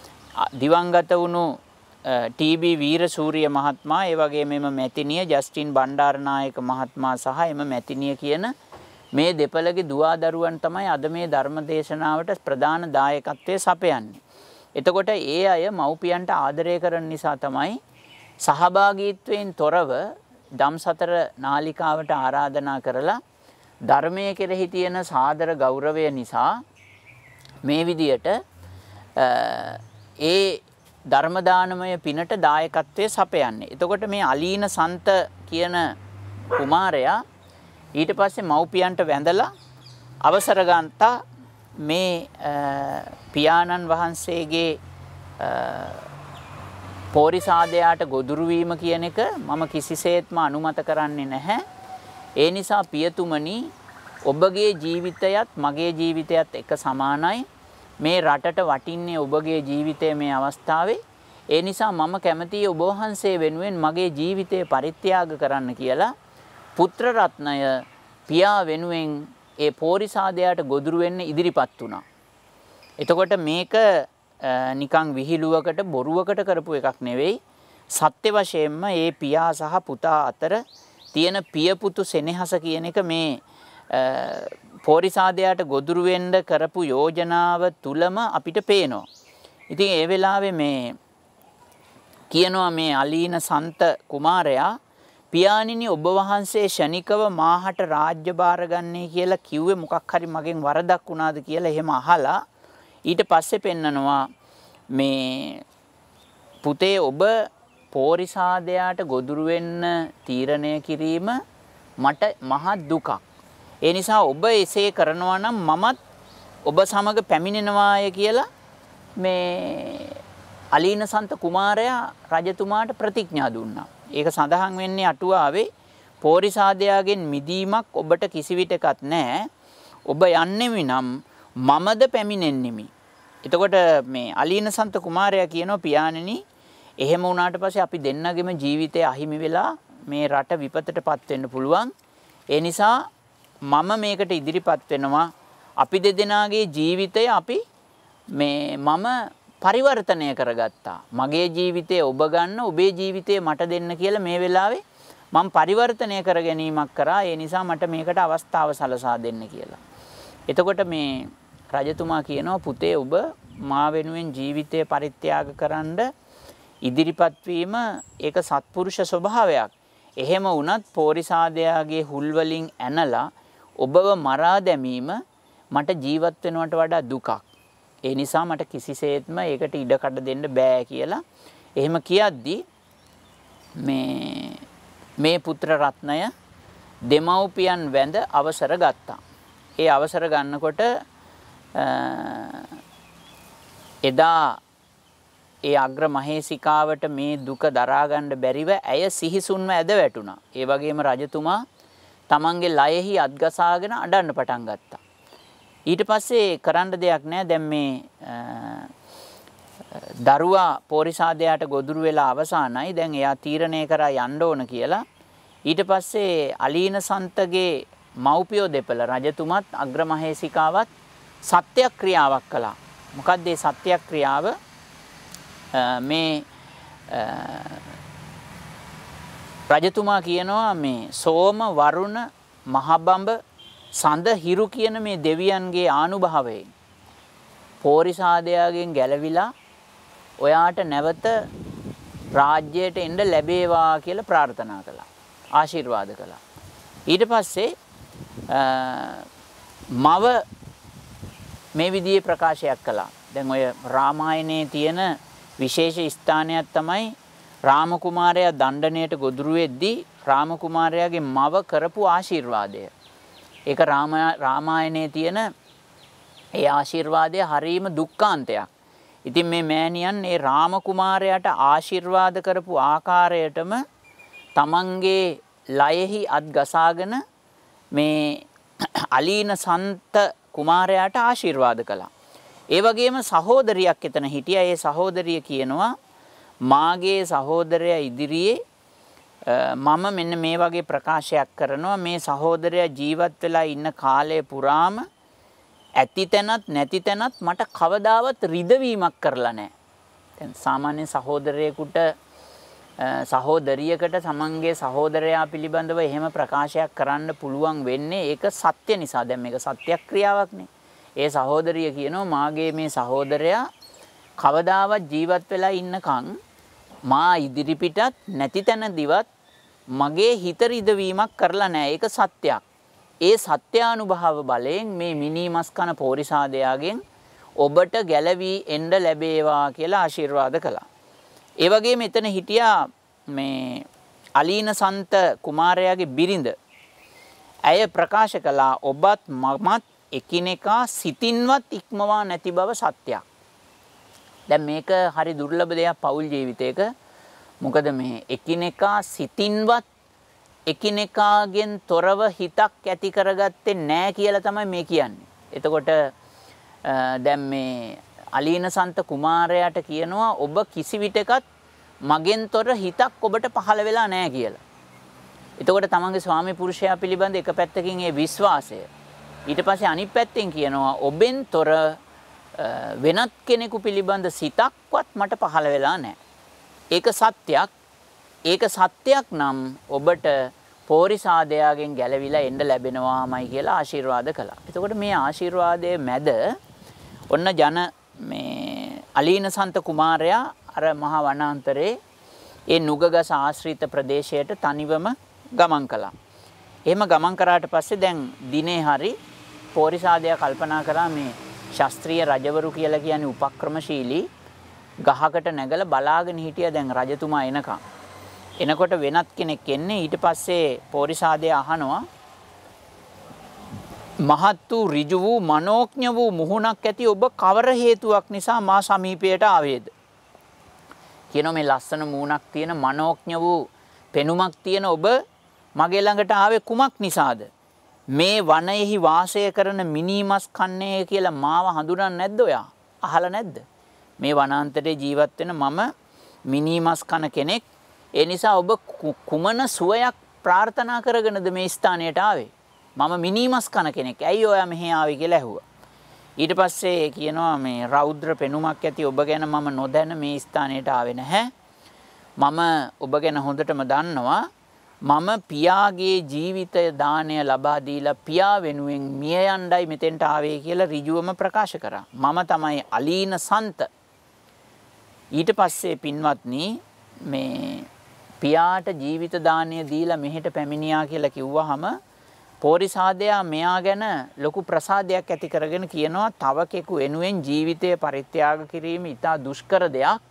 දිවංගත වුණු ටී.බී. වීරසූරිය මහත්මයා ඒ වගේ මෙම මැතිනිය ජස්ටින් බණ්ඩාරනායක මහත්මයා සහ එම මැතිනිය කියන මේ දෙපළගේ දුවදරුවන් තමයි අද මේ ධර්ම දේශනාවට ප්‍රධාන දායකත්වයේ සපයන්නේ. එතකොට ඒ අය මව්පියන්ට ආදරය කරන නිසා තමයි සහභාගීත්වයෙන් තොරව ධම්සතර නාලිකාවට ආරාධනා කරලා ධර්මයේ කෙරෙහි තියෙන සාදර ගෞරවය නිසා මේ විදියට ඒ ධර්ම දානමය පිනට දායකත්වයේ සපයන්නේ. එතකොට මේ අලීන සන්ත කියන කුමාරයා ඊට පස්සේ මව්පියන්ට වැඳලා අවසර ගන්තා මේ පියාණන් වහන්සේගේ පෝරිසාදයාට ගොදුරු වීම කියන එක මම කිසිසේත්ම අනුමත කරන්නේ නැහැ. ඒ නිසා පියතුමනි ඔබගේ ජීවිතයත් මගේ ජීවිතයත් එක සමානයි. මේ රටට වටින්නේ ඔබගේ ජීවිතය මේ අවස්ථාවේ. ඒ නිසා මම කැමතියි ඔබ වහන්සේ වෙනුවෙන් මගේ ජීවිතය පරිත්‍යාග කරන්න කියලා පුත්‍ර රත්නය පියා වෙනුවෙන් ඒ පෝරිසාදයාට ගොදුරු වෙන්න ඉදිරිපත් වුණා. එතකොට මේක නිකන් විහිළුවකට බොරුවකට කරපු එකක් නෙවෙයි. සත්‍ය වශයෙන්ම මේ පියා සහ පුතා අතර තියෙන පිය පුතු සෙනෙහස කියන එක මේ පෝරිසාදයාට ගොදුරු වෙන්න කරපු යෝජනාව තුලම අපිට පේනවා. ඉතින් ඒ වෙලාවේ මේ කියනවා මේ අලීන සන්ත කුමාරයා පියාණෙනි ඔබ වහන්සේ ශනිකව මාහට රාජ්‍ය බාර ගන්නයි කියලා කිව්වේ මොකක් හරි මගෙන් වරදක් වුණාද කියලා එහෙම අහලා ඊට පස්සේ පෙන්නනවා මේ පුතේ ඔබ පෝරිසාදයාට ගොදුරු වෙන්න තීරණය කිරීම මට මහා දුකක්. ඒ නිසා ඔබ එසේ කරනවා නම් මමත් ඔබ සමග පැමිණෙනවාය කියලා මේ අලීන සන්ත කුමාරයා රජතුමාට ප්‍රතිඥා දුන්නා. ඒක සඳහන් වෙන්නේ අටුවාවේ පෝරිසාදයාගෙන් මිදීමක් ඔබට කිසිවිටකත් නැහැ. ඔබ යන්නෙමි නම් මමද පැමිණෙන්නෙමි. එතකොට මේ අලීන සන්ත කුමාරයා කියනවා පියාණෙනි එහෙම වුණාට පස්සේ අපි දෙන්නගෙම ජීවිතය අහිමි වෙලා මේ රට විපතටපත් වෙන්න පුළුවන්. ඒ නිසා මම මේකට ඉදිරිපත් වෙනවා. අපි දෙදෙනාගේ ජීවිතය අපි මේ මම පරිවර්තනය කරගත්තා. මගේ ජීවිතය ඔබ ගන්න, ඔබේ ජීවිතය මට දෙන්න කියලා මේ වෙලාවේ මම පරිවර්තනය කර ගැනීමක් කරා. ඒ නිසා මට මේකට අවස්ථාව සලසා දෙන්න කියලා. එතකොට මේ රජතුමා කියනවා පුතේ ඔබ මා වෙනුවෙන් ජීවිතය පරිත්‍යාග කරන්න ඉදිරිපත් වීම ඒක සත්පුරුෂ ස්වභාවයක්. එහෙම වුණත් පෝරිසාදයාගේ හුල් වලින් ඇනලා ඔබව මරා දැමීම මට ජීවත් වෙනවට වඩා දුකක්. ඒ නිසා මට කිසිසේත්ම ඒකට ඉඩ කඩ දෙන්න බෑ කියලා එහෙම කියද්දි මේ මේ පුත්‍ර රත්නය දෙමව්පියන් වැඳ අවසර ගත්තා. ඒ අවසර ගන්නකොට එදා ඒ අග්‍ර මහේසිකාවට මේ දුක දරා ගන්න බැරිව ඇය සිහිසුන්ව ඇද වැටුණා. ඒ වගේම රජතුමා තමන්ගේ ලයෙහි අත්ගසාගෙන අඬන්න පටන් ගත්තා. ඊට පස්සේ කරන්න දෙයක් නැහැ. දැන් මේ දරුවා පෝරිසාදයාට ගොදුරු වෙලා අවසానයි. දැන් එයා තීරණය කරා යන්න ඕන කියලා. ඊට පස්සේ අලීන සන්තගේ මව්පියෝ දෙපළ රජතුමත් අග්‍රමහේසිකාවත් සත්‍යක්‍රියාවක් කළා. මොකක්ද මේ සත්‍යක්‍රියාව? මේ රජතුමා කියනවා මේ සෝම වරුණ මහබඹ සඳ හිරු කියන මේ දෙවියන්ගේ ආනුභාවයෙන් පෝරිසාදයාගෙන් ගැලවිලා ඔයාට නැවත රාජ්‍යයට එන්න ලැබේවා කියලා ප්‍රාර්ථනා කළා. ආශිර්වාද කළා. ඊට පස්සේ මව මේ විදිහේ ප්‍රකාශයක් කළා. දැන් ඔය රාමායනයේ තියෙන විශේෂ ස්ථානයක් තමයි රාම කුමාරයා දණ්ඩනයට ගොදුරු වෙද්දී රාම කුමාරයාගේ මව කරපු ආශිර්වාදය. ඒක රාමායනයේ තියෙන ඒ ආශිර්වාදය හරීම දුක්ඛාන්තයක්. ඉතින් මේ මෑණියන් ඒ රාම කුමාරයාට ආශිර්වාද කරපු ආකාරයටම තමන්ගේ ලයෙහි අත් ගසාගෙන මේ අලීන සන්ත කුමාරයාට ආශිර්වාද කළා. ඒ වගේම සහෝදරියක් එතන හිටියා. ඒ සහෝදරිය කියනවා මාගේ සහෝදරයා ඉදිරියේ මම මෙන්න මේ වගේ ප්‍රකාශයක් කරනවා. මේ සහෝදරයා ජීවත් වෙලා ඉන්න කාලය පුරාම ඇති තැනත් නැති තැනත් මට කවදාවත් රිදවීමක් කරලා නැහැ. දැන් සාමාන්‍ය සහෝදරයෙකුට සහෝදරියකට තමන්ගේ සහෝදරයා පිළිබඳව එහෙම ප්‍රකාශයක් කරන්න පුළුවන් වෙන්නේ ඒක සත්‍ය නිසා. දැන් මේක සත්‍යක්‍රියාවක්නේ. ඒ සහෝදරිය කියනවා මාගේ මේ සහෝදරයා කවදාවත් ජීවත් වෙලා ඉන්නකම් මා ඉදිරිපිටත් නැති තැනදිවත් මගේ හිත රිදවීමක් කරලා නැහැ. ඒක සත්‍යයක්. ඒ සත්‍යානුභව බලයෙන් මේ මිනිමස් කන පෝරිසාදයාගෙන් ඔබට ගැලවී එන්න ලැබේවා කියලා ආශිර්වාද කළා. ඒ වගේම මෙතන හිටියා මේ අලීන සන්ත කුමාරයාගේ බිරිඳ. ඇය ප්‍රකාශ කළා ඔබත් මමත් එකිනෙකා සිතින්වත් ඉක්මවා නැති බව සත්‍යයක්. දැන් මේක හරි දුර්ලභ දෙයක් පෞල් ජීවිතයක. මොකද මේ එකිනෙකා සිතින්වත් එකිනෙකාගෙන් තොරව හිතක් ඇති කරගත්තේ නැහැ කියලා තමයි මේ කියන්නේ. එතකොට දැන් මේ අලීන සන්ත කුමාරයාට කියනවා ඔබ කිසි විටකත් මගෙන් තොර හිතක් ඔබට පහළ වෙලා නැහැ කියලා. එතකොට තමන්ගේ ස්වාමි පුරුෂයා පිළිබඳ එක පැත්තකින් ඒ විශ්වාසය. ඊට පස්සේ අනිත් පැත්තෙන් කියනවා ඔබෙන් තොර වෙනත් කෙනෙකු පිළිබඳ සිතක්වත් මට පහළ වෙලා නැහැ. ඒක සත්‍යයක්. ඒක සත්‍යයක් නම් ඔබට පෝරිසාදයාගෙන් ගැලවිලා එන්න ලැබෙනවාමයි කියලා ආශිර්වාද කළා. එතකොට මේ ආශිර්වාදයේ මැද ඔන්න ජන මේ අලීනසන්ත කුමාරයා අර මහා වනාන්තරේ ඒ නුගගස ආශ්‍රිත ප්‍රදේශයට තනිවම ගමන් කළා. එහෙම ගමන් කරාට පස්සේ දැන් දිනේ හරි පෝරිසාදයා කල්පනා කරා මේ ශාස්ත්‍රීය රජවරු කියලා කියන්නේ උපක්‍රමශීලී ගහකට නැගලා බලාගෙන හිටියා දැන් රජතුමා එනකම්. එනකොට වෙනත් කෙනෙක් එන්නේ ඊට පස්සේ පෝරිසාදයා අහනවා මහත් වූ ඍජු වූ මනෝඥ වූ මුහුණක් ඇති ඔබ කවර හේතුවක් නිසා මා සමීපයට ආවේද? කියනවා මේ ලස්සන මූණක් තියෙන මනෝඥ වූ පෙනුමක් තියෙන ඔබ මගේ ළඟට ආවේ කුමක් නිසාද? මේ වනයේහි වාසය කරන මිනිමස් කන්නේ කියලා මාව හඳුනන්නේ නැද්ද ඔයා? අහලා නැද්ද? මේ වනාන්තරයේ ජීවත් වෙන මම මිනිමස් කන කෙනෙක්. ඒ නිසා ඔබ කුමන සුවයක් ප්‍රාර්ථනා කරගෙනද මේ ස්ථානයට ආවේ? මම මිනිමස් කන කෙනෙක්. ඇයි ඔයා මෙහි ආවේ කියලා ඇහුවා. ඊට පස්සේ කියනවා මේ රෞද්‍ර පෙනුමක් ඇති ඔබ ගැන මම නොදැන මේ ස්ථානයට ආවේ නැහැ. මම ඔබ ගැන හොඳටම දන්නවා. මම පියාගේ ජීවිතය දාණය ලබා දීලා පියා වෙනුවෙන් මිය යණ්ඩයි මෙතෙන්ට ආවේ කියලා ඍජුවම ප්‍රකාශ කරා. මම තමයි අලීන සන්ත. ඊට පස්සේ පින්වත්නි මේ පියාට ජීවිත දාණය දීලා මෙහෙට පැමිණියා කියලා කිව්වහම පෝරිසාදයා මෙයා ගැන ලොකු ප්‍රසාදයක් ඇති කරගෙන කියනවා තව කෙනෙකු වෙනුවෙන් ජීවිතය පරිත්‍යාග කිරීම ඉතා දුෂ්කර දෙයක්.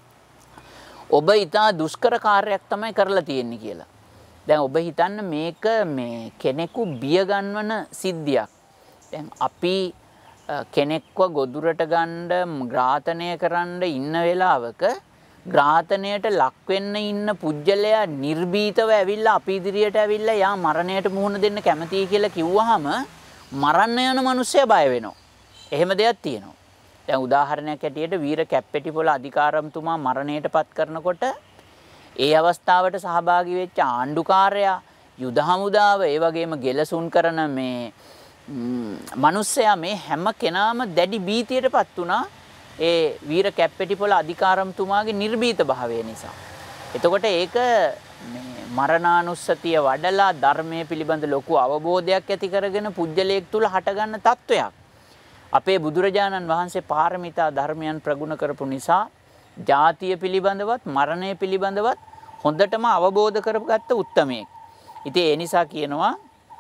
ඔබ ඉතා දුෂ්කර කාර්යයක් තමයි කරලා තියෙන්නේ කියලා. දැන් ඔබ හිතන්න මේක මේ කෙනෙකු බිය ගන්නවන සිද්ධියක්. දැන් අපි කෙනෙක්ව ගොදුරට ගන්න ඝාතනය කරන්න ඉන්න වෙලාවක ඝාතනයට ලක් වෙන්න ඉන්න පුජ්‍යලයා නිර්භීතව ඇවිල්ලා අපි ඉදිරියට ඇවිල්ලා යා මරණයට මුහුණ දෙන්න කැමතියි කියලා කිව්වහම මරන්න යන මිනිස්සයා බය වෙනවා. එහෙම දෙයක් තියෙනවා. දැන් උදාහරණයක් ඇටියට වීර කැප්පෙටිපොළ අධිකාරම්තුමා මරණයටපත් කරනකොට ඒ අවස්ථාවට සහභාගී වෙච්ච ආණ්ඩුකාරයා යුද හමුදාව ඒ වගේම ගෙලසුන් කරන මේ මිනිස්සයා මේ හැම කෙනාම දැඩි බීතියටපත් වුණා ඒ වීර කැප්පෙටිපොළ අධිකාරම්තුමාගේ නිර්භීත භාවය නිසා. එතකොට ඒක මේ මරණානුස්සතිය වඩලා ධර්මයේ පිළිබඳ ලොකු අවබෝධයක් ඇති කරගෙන පුජ්‍යලයක් තුල හටගන්න තත්වයක්. අපේ බුදුරජාණන් වහන්සේ පාරමිතා ධර්මයන් ප්‍රගුණ කරපු නිසා ජාතිය පිළිබඳවත් මරණය පිළිබඳවත් හොඳටම අවබෝධ කරගත්ත උත්තමයෙක්. ඉතින් ඒ නිසා කියනවා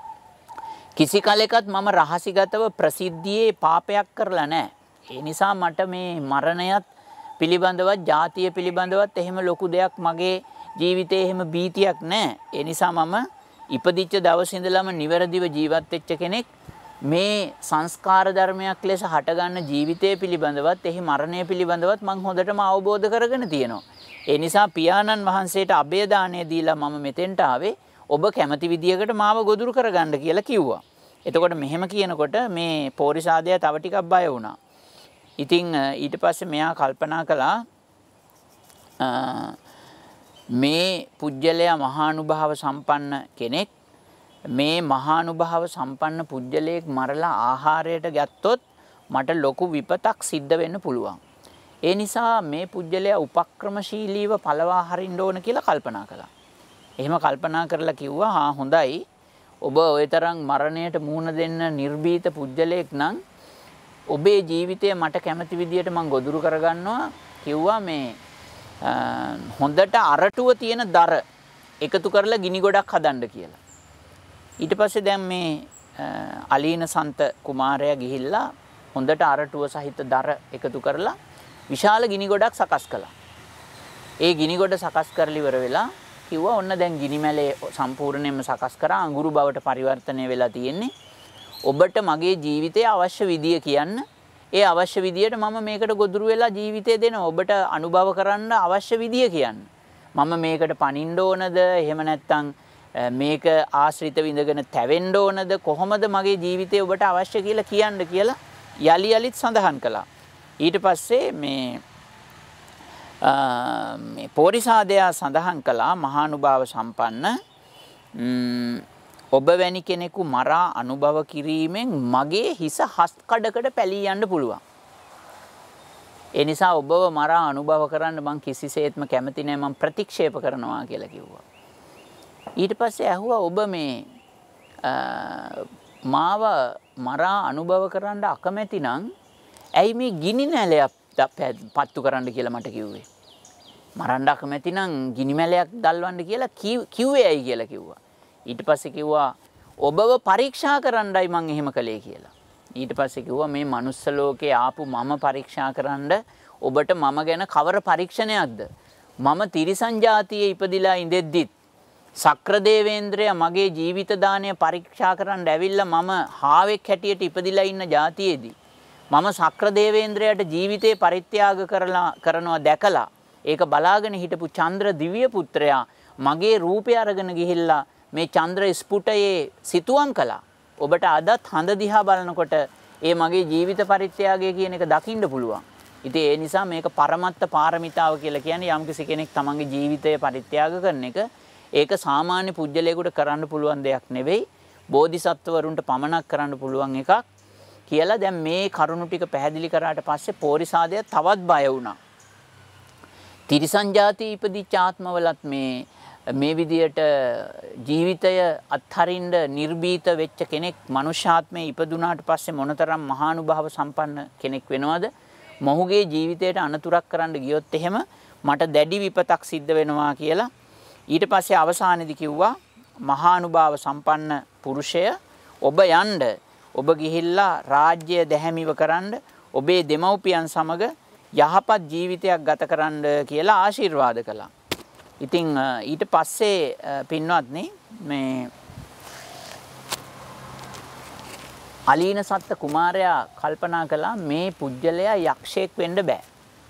කිසි කලෙකත් මම රහසිගතව ප්‍රසිද්ධියේ පාපයක් කරලා නැහැ. ඒ නිසා මට මේ මරණයත් පිළිබඳවත් ජාතිය පිළිබඳවත් එහෙම ලොකු දෙයක් මගේ ජීවිතේ එහෙම බීතියක් නැහැ. ඒ නිසා මම ඉපදිච්ච දවසේ ඉඳලම නිවැරදිව ජීවත් වෙච්ච කෙනෙක්. මේ සංස්කාර ධර්මයක් ලෙස හටගන්න ජීවිතය පිළිබඳවත් එහි මරණය පිළිබඳවත් මම හොඳටම අවබෝධ කරගෙන තියෙනවා. ඒ නිසා පියාණන් වහන්සේට අභය දාණය දීලා මම මෙතෙන්ට ආවේ ඔබ කැමති විදියකට මාව ගොදුරු කරගන්න කියලා කිව්වා. එතකොට මෙහෙම කියනකොට මේ පෝරිසාදයා තව ටිකක් බය වුණා. ඉතින් ඊට පස්සේ මෙයා කල්පනා කළා මේ පුජ්‍යලයා මහානුභාව සම්පන්න කෙනෙක්. මේ මහානුභාව සම්පන්න පුජ්‍යලයක් මරලා ආහාරයට ගත්තොත් මට ලොකු විපතක් සිද්ධ වෙන්න පුළුවන්. ඒ නිසා මේ පුජ්‍යලයා උපක්‍රමශීලීව පළවා හරින්න ඕන කියලා කල්පනා කළා. එහෙම කල්පනා කරලා කිව්වා හා හොඳයි. ඔබ ওই තරම් මරණයට මුහුණ දෙන්න නිර්භීත පුජ්‍යලයක් නම් ඔබේ ජීවිතය මට කැමති විදියට මම ගොදුරු කරගන්නවා කිව්වා මේ හොඳට අරටුව තියෙන දර එකතු කරලා ගිනි ගොඩක් හදන්න කියලා. ඊට පස්සේ දැන් මේ අලීන සන්ත කුමාරයා ගිහිල්ලා හොඳට අරටුව සහිත දර එකතු කරලා විශාල ගිනි ගොඩක් සකස් කළා. ඒ ගිනි ගොඩ සකස් කරලා ඉවර වෙලා කිව්වා ඔන්න දැන් ගිනි මැලේ සම්පූර්ණයෙන්ම සකස් කරා අඟුරු බවට පරිවර්තනය වෙලා තියෙන්නේ. ඔබට මගේ ජීවිතයේ අවශ්‍ය විදිය කියන්න. ඒ අවශ්‍ය විදියට මම මේකට ගොදුරු වෙලා ජීවිතය දෙනවා. ඔබට අනුභව කරන්න අවශ්‍ය විදිය කියන්න. මම මේකට පනින්න ඕනද? එහෙම නැත්නම් මේක ආශ්‍රිතව ඉඳගෙන තැවෙන්න ඕනද? කොහොමද මගේ ජීවිතය ඔබට අවශ්‍ය කියලා කියන්න කියලා යලි යලිත් සඳහන් කළා. ඊට පස්සේ මේ මේ පෝරිසාදයා සඳහන් කළා මහානුභාව සම්පන්න ඔබ වැනි කෙනෙකු මරා අනුභව කිරීමෙන් මගේ හිස හස් කඩකට පැලී යන්න පුළුවන්. ඒ නිසා ඔබව මරා අනුභව කරන්න මං කිසිසේත්ම කැමති නෑ, මං ප්‍රතික්ෂේප කරනවා කියලා කිව්වා. ඊට පස්සේ ඇහුවා ඔබ මේ මාව මරා අනුභව කරන්න අකමැති නම් ඇයි මේ ගිනි නැලයක් පත්තු කරන්න කියලා මට කිව්වේ? මරන්න අකමැති නම් ගිනි මැලයක් දල්වන්න කියලා කිව්වේ ඇයි කියලා කිව්වා. ඊට පස්සේ කිව්වා ඔබව පරීක්ෂා කරන්නයි මං එහෙම කළේ කියලා. ඊට පස්සේ කිව්වා මේ මනුස්ස ලෝකේ ආපු මම පරීක්ෂා කරන්න ඔබට මම ගැන කවර පරීක්ෂණයක්ද? මම තිරිසන් ජාතියේ ඉපදිලා ඉඳෙද්දිත් සක්‍රදේවේන්ද්‍රයා මගේ ජීවිත දාණය පරීක්ෂා කරන්න ඇවිල්ලා මම හාවෙක් හැටියට ඉපදිලා ඉන්න ජාතියේදී මම සක්‍රදේවේන්ද්‍රයාට ජීවිතේ පරිත්‍යාග කරලා කරනවා දැකලා ඒක බලාගෙන හිටපු චන්ද්‍ර දිව්‍ය පුත්‍රයා මගේ රූපය අරගෙන ගිහිල්ලා මේ චන්ද්‍ර ස්පුටයේ සිතුවම් කළා. ඔබට අදත් හඳ දිහා බලනකොට ඒ මගේ ජීවිත පරිත්‍යාගය කියන එක දකින්න පුළුවන්. ඉතින් ඒ නිසා මේක පරමත්ත පාරමිතාව කියලා කියන්නේ යම්කිසි කෙනෙක් තමන්ගේ ජීවිතය පරිත්‍යාග කරන එක. ඒක සාමාන්‍ය පුජ්‍යලයකට කරන්න පුළුවන් දෙයක් නෙවෙයි. බෝධිසත්වවරුන්ට පමණක් කරන්න පුළුවන් එකක් කියලා දැන් මේ කරුණු ටික පැහැදිලි කරාට පස්සේ පෝරිසාදය තවත් බය වුණා. තිරිසන් ජාතිය ඉපදිච්ච ආත්මවලත් මේ මේ විදියට ජීවිතය අත්හරින්න නිර්භීත වෙච්ච කෙනෙක් මනුෂ්‍යාත්මේ ඉපදුනාට පස්සේ මොනතරම් මහානුභාව සම්පන්න කෙනෙක් වෙනවද? මොහුගේ ජීවිතයට අනතුරක් කරන්න ගියොත් එහෙම මට දැඩි විපතක් සිද්ධ වෙනවා කියලා ඊට පස්සේ අවසානයේදී කිව්වා මහානුභාව සම්පන්න පුරුෂය ඔබ යන්න ඔබ ගිහිල්ලා රාජ්‍ය දැහැමිව කරන්න ඔබේ දෙමව්පියන් සමග යහපත් ජීවිතයක් ගත කරන්න කියලා ආශිර්වාද කළා. ඉතින් ඊට පස්සේ පින්වත්නි මේ අලීන සත්ත කුමාරයා කල්පනා කළා මේ පුජ්‍යලයා යක්ෂයෙක් වෙන්න බෑ.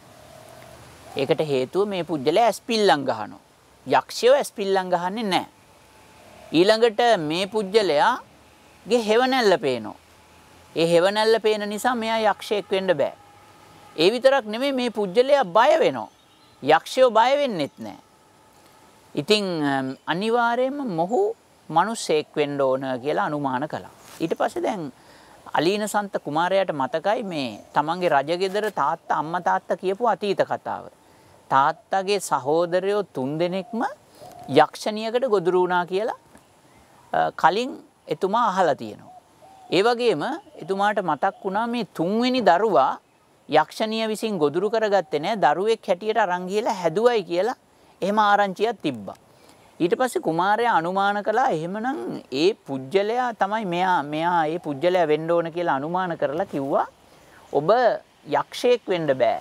ඒකට හේතුව මේ පුජ්‍යලයා ඇස්පිල්ලම් ගහනවා. යක්ෂයෝ ඇස්පිල්ලම් ගහන්නේ නැහැ. ඊළඟට මේ පුජ්‍යලයාගේ හෙවණැල්ල පේනවා. ඒ හෙවණැල්ල පේන නිසා මෙයා යක්ෂයෙක් වෙන්න බෑ. ඒ විතරක් නෙමෙයි මේ පුජ්‍යලයා බය වෙනවා. යක්ෂයෝ බය වෙන්නෙත් නැහැ. ඉතින් අනිවාර්යයෙන්ම මොහු මිනිසෙක් වෙන්න ඕන කියලා අනුමාන කළා. ඊට පස්සේ දැන් අලීන සන්ත කුමාරයාට මතකයි මේ තමන්ගේ රජගෙදර තාත්තා අම්මා තාත්තා කියපු අතීත කතාව. තාත්තගේ සහෝදරයෝ තුන්දෙනෙක්ම යක්ෂණියකට ගොදුරු වුණා කියලා කලින් එතුමා අහලා තියෙනවා. ඒ වගේම එතුමාට මතක් වුණා මේ තුන්වෙනි දරුවා යක්ෂණිය විසින් ගොදුරු කරගත්තේ නැහැ, දරුවෙක් හැටියට අරන් ගිහලා හැදුවයි කියලා එහෙම ආරංචියක් තිබ්බා. ඊට පස්සේ කුමාරයා අනුමාන කළා එහෙමනම් ඒ පුජ්‍යලයා තමයි මෙයා මෙයා ඒ පුජ්‍යලයා වෙන්න ඕන කියලා අනුමාන කරලා කිව්වා ඔබ යක්ෂයෙක් වෙන්න බෑ.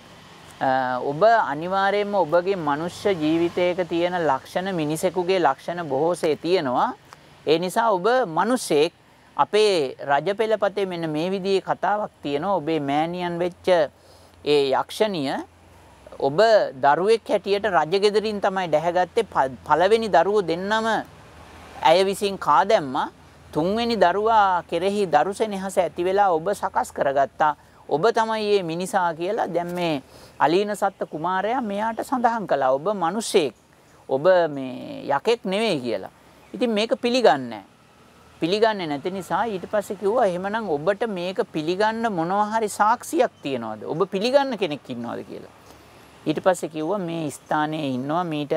ඔබ අනිවාර්යයෙන්ම ඔබගේ මනුෂ්‍ය ජීවිතයක තියෙන ලක්ෂණ මිනිසෙකුගේ ලක්ෂණ බොහෝසේ තියෙනවා. ඒ නිසා ඔබ මිනිසෙක්. අපේ රජපෙළපතේ මෙන්න මේ විදිහේ කතාවක් තියෙනවා. ඔබේ මෑණියන් වෙච්ච ඒ යක්ෂණිය ඔබ දරුවෙක් හැටියට රජගෙදරින් තමයි දැහැගත්තේ. පළවෙනි දරුවෝ දෙන්නම ඇය විසින් කා දැම්මා. තුන්වෙනි දරුවා කෙරෙහි දරුසෙනෙහස ඇති වෙලා ඔබ සකස් කරගත්තා. ඔබ තමයි මේ මිනිසා කියලා දැන් මේ අලීන සත්ත කුමාරයා මෙයාට සඳහන් කළා. ඔබ මිනිසෙක්. ඔබ මේ යකෙක් නෙවෙයි කියලා. ඉතින් මේක පිළිගන්නේ නැහැ. පිළිගන්නේ නැති නිසා ඊට පස්සේ කිව්වා එහෙමනම් ඔබට මේක පිළිගන්න මොනවා හරි සාක්ෂියක් තියනවද? ඔබ පිළිගන්න කෙනෙක් ඉන්නවද කියලා. ඊට පස්සේ කිව්වා මේ ස්ථානයේ ඉන්නවා මීට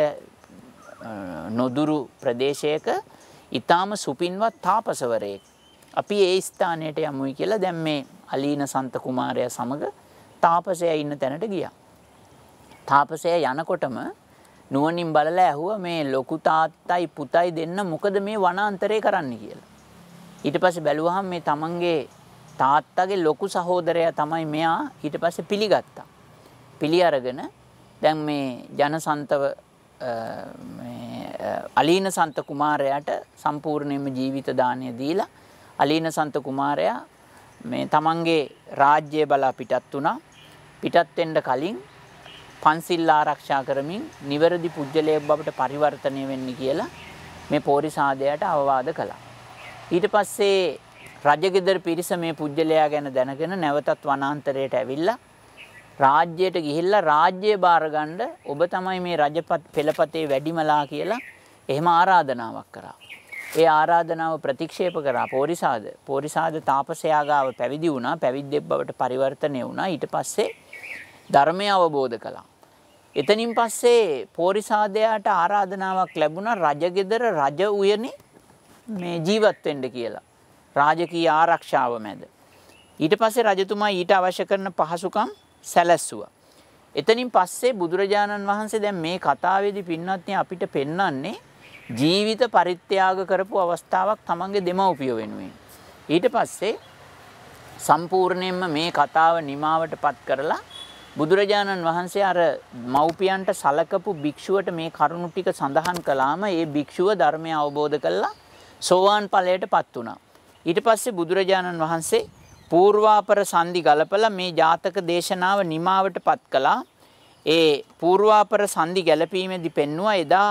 නොදුරු ප්‍රදේශයක ඊටාම සුපින්වත් තාපසවරයෙක්. අපි ඒ ස්ථානයට යමුයි කියලා දැන් මේ අලීන සන්ත කුමාරයා සමග තාපසයා ඉන්න තැනට ගියා. තාපසයා යනකොටම නුවණින් බලලා ඇහුවා මේ ලොකු තාත්තයි පුතයි දෙන්න මොකද මේ වනාන්තරේ කරන්නේ කියලා. ඊට පස්සේ බැලුවහම මේ තමන්ගේ තාත්තගේ ලොකු සහෝදරයා තමයි මෙයා. ඊට පස්සේ පිළිගත්තා. පිළි අරගෙන දැන් මේ ජනසන්තව මේ අලීන සන්ත කුමාරයාට සම්පූර්ණයෙන්ම ජීවිත දාණය දීලා අලීන සන්ත කුමාරයා මේ තමන්ගේ රාජ්‍යය බලා පිටත් වුණා. පිටත් වෙන්න කලින් පන්සිල් ආරක්ෂා කරමින් නිවැරදි පුජ්‍යලයක් බවට පරිවර්තනය වෙන්න කියලා මේ පෝරිසාදයට අවවාද කළා. ඊට පස්සේ රජගෙදර පිරිස මේ පුජ්‍යලයා ගැන දැනගෙන නැවතත් වනාන්තරයට ඇවිල්ලා රාජ්‍යයට ගිහිල්ලා රාජ්‍යය බාර ගන්න ඔබ තමයි මේ රජපත් පෙළපතේ වැඩිමලා කියලා එහෙම ආරාධනාවක් කරා. ඒ ආරාධනාව ප්‍රතික්ෂේප කරා පෝරිසාද. පෝරිසාද තාපසයා ගාව පැවිදි වුණා. පැවිද්දෙක් බවට පරිවර්තනය වුණා. ඊට පස්සේ ධර්මය අවබෝධ කළා. එතනින් පස්සේ පෝරිසාදයාට ආරාධනාවක් ලැබුණා රජගෙදර රජ උයනේ මේ ජීවත් වෙන්න කියලා. රාජකීය ආරක්ෂාව මැද. ඊට පස්සේ රජතුමා ඊට අවශ්‍ය කරන පහසුකම් සැලැස්සුවා. එතනින් පස්සේ බුදුරජාණන් වහන්සේ දැන් මේ කතාවේදී පින්වත්නි අපිට පෙන්වන්නේ ජීවිත පරිත්‍යාග කරපු අවස්ථාවක් තමන්ගේ දෙමව්පියෝ වෙනුවෙන්. ඊට පස්සේ සම්පූර්ණයෙන්ම මේ කතාව නිමාවටපත් කරලා බුදුරජාණන් වහන්සේ අර මව්පියන්ට සලකපු භික්ෂුවට මේ කරුණු ටික සඳහන් කළාම ඒ භික්ෂුව ධර්මය අවබෝධ කළා සෝවාන් ඵලයටපත් වුණා. ඊට පස්සේ බුදුරජාණන් වහන්සේ පූර්වාපර සංදි ගලපලා මේ ජාතක දේශනාව නිමාවටපත් කළා. ඒ පූර්වාපර සංදි ගැලපීමේදී පෙන්වුවා එදා